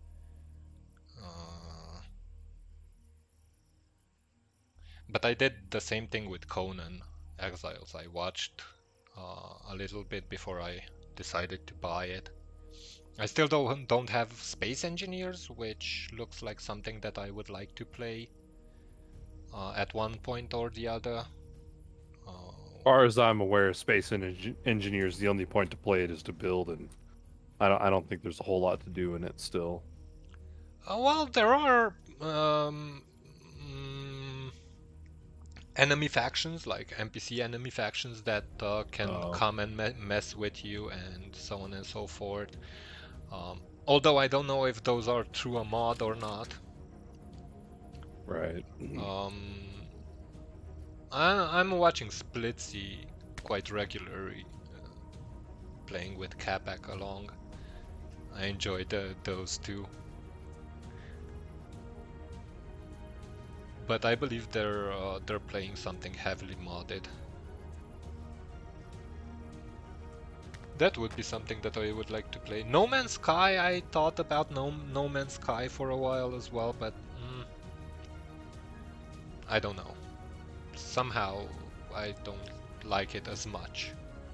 But I did the same thing with Conan Exiles. I watched a little bit before I decided to buy it. I still don't have Space Engineers, which looks like something that I would like to play at one point or the other. As far as I'm aware, Space Engineers, the only point to play it is to build, and I don't think there's a whole lot to do in it still. Well, there are enemy factions, like NPC enemy factions that can come and mess with you, and so on and so forth. Although I don't know if those are through a mod or not. Right. I'm watching Splitsy quite regularly, playing with Capac along. I enjoy those two. But I believe they're playing something heavily modded. That would be something that I would like to play. No Man's Sky, I thought about No Man's Sky for a while as well, but I don't know. Somehow I don't like it as much.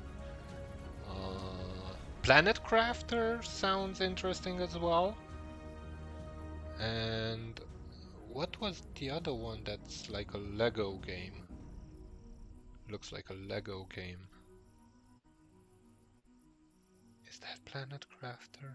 Planet Crafter sounds interesting as well. And what was the other one that's like a Lego game? Looks like a Lego game. Is that Planet Crafter?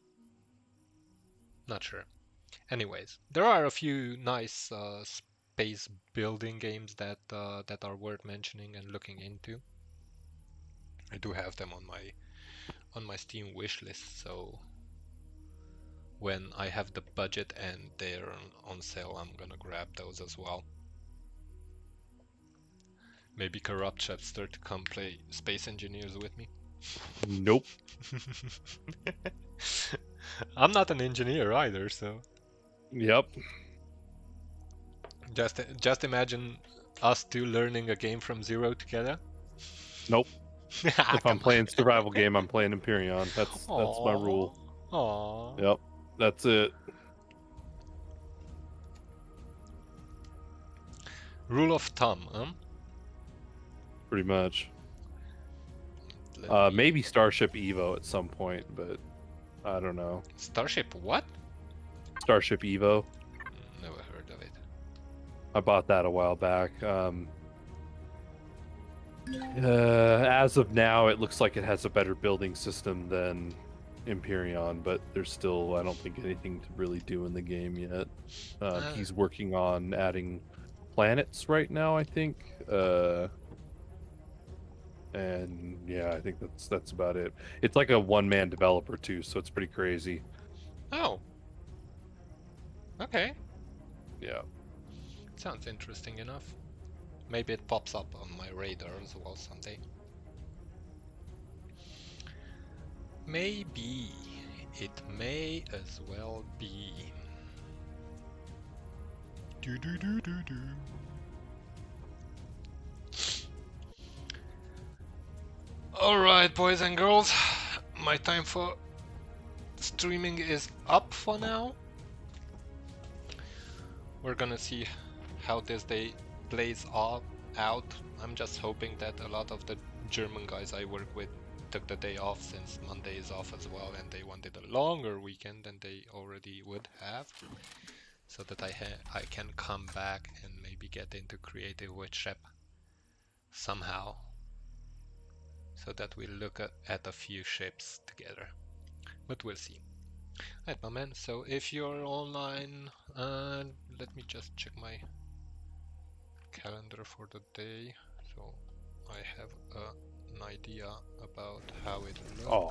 Not sure. Anyways, there are a few nice space building games that that are worth mentioning and looking into. I do have them on my Steam wishlist, so when I have the budget and they're on sale, I'm gonna grab those as well. Maybe Corrupt Chester to come play Space Engineers with me. Nope. I'm not an engineer either, so. Yep. Just imagine us two learning a game from zero together. Nope. If I'm playing survival game, I'm playing Empyrean. That's my rule. Aww. Yep. That's it. Rule of thumb, huh? Pretty much. Maybe Starship Evo at some point, but I don't know. Starship what? Starship Evo. Never heard of it. I bought that a while back. As of now, it looks like it has a better building system than Empyrean, but there's still, I don't think, anything to really do in the game yet. He's working on adding planets right now, I think. And yeah, I think that's about it. It's like a one-man developer too, so it's pretty crazy. Oh. Okay. Yeah. Sounds interesting enough. Maybe it pops up on my radar as well someday. Maybe. It may as well be. Do do do do do. Alright, boys and girls. My time for streaming is up for now. We're gonna see how this day plays out. I'm just hoping that a lot of the German guys I work with took the day off, since Monday is off as well, and they wanted a longer weekend than they already would have, so that I can come back and maybe get into creative with Shep somehow, so that we look at a few ships together. But we'll see. Right, my man, so if you're online, let me just check my calendar for the day, so I have an idea about how it looks. Oh.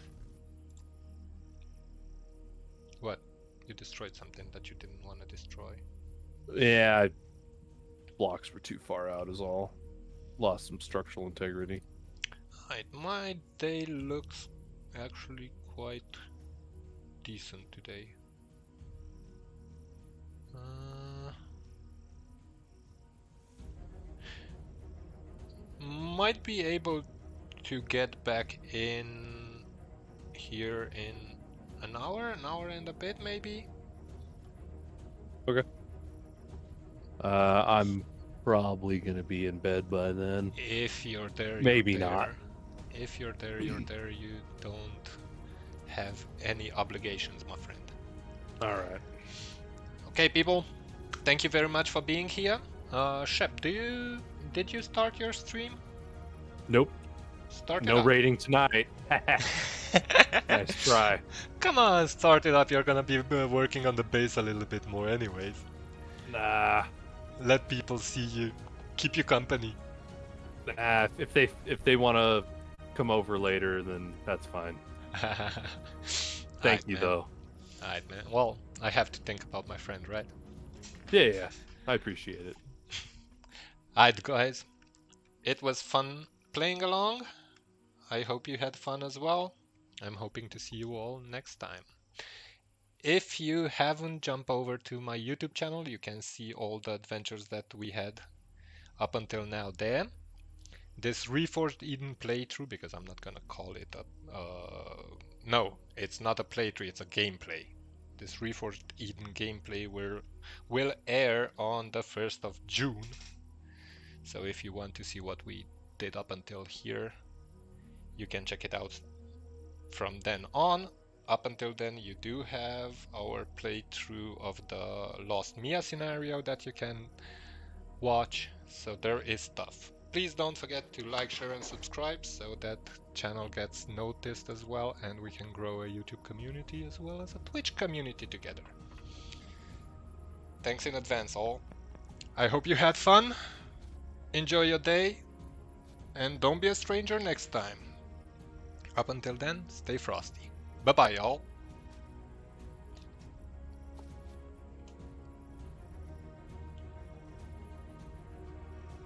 What? You destroyed something that you didn't want to destroy? Yeah, blocks were too far out is all. Lost some structural integrity. Right, my day looks actually quite decent today. Might be able to get back in here in an hour and a bit maybe. Okay. I'm probably gonna be in bed by then. If you're there, Maybe you're there. not. If you're there, you're there. You don't have any obligations, my friend. All right. Okay, people. Thank you very much for being here. Shep, did you start your stream? Nope. Start it No up. rating tonight. Nice try. Come on, start it up. You're gonna be working on the base a little bit more anyways. Nah. Let people see you. Keep you company. Nah. If they want to come over later, then that's fine. Thank you, though. Alright, man. Well, I have to think about my friend, right? Yeah. I appreciate it. Alright, guys. It was fun playing along. I hope you had fun as well. I'm hoping to see you all next time. If you haven't jumped over to my YouTube channel, you can see all the adventures that we had up until now there. This Reforged Eden playthrough, because I'm not gonna call it a... no, it's not a playthrough, it's a gameplay. This Reforged Eden gameplay will air on the 1st of June. So if you want to see what we did up until here, you can check it out from then on. Up until then, you do have our playthrough of the Lost Mia scenario that you can watch, so there is stuff. Please don't forget to like, share and subscribe so that channel gets noticed as well, and we can grow a YouTube community as well as a Twitch community together. Thanks in advance all. I hope you had fun. Enjoy your day, and don't be a stranger next time. Up until then, stay frosty. Bye bye, y'all.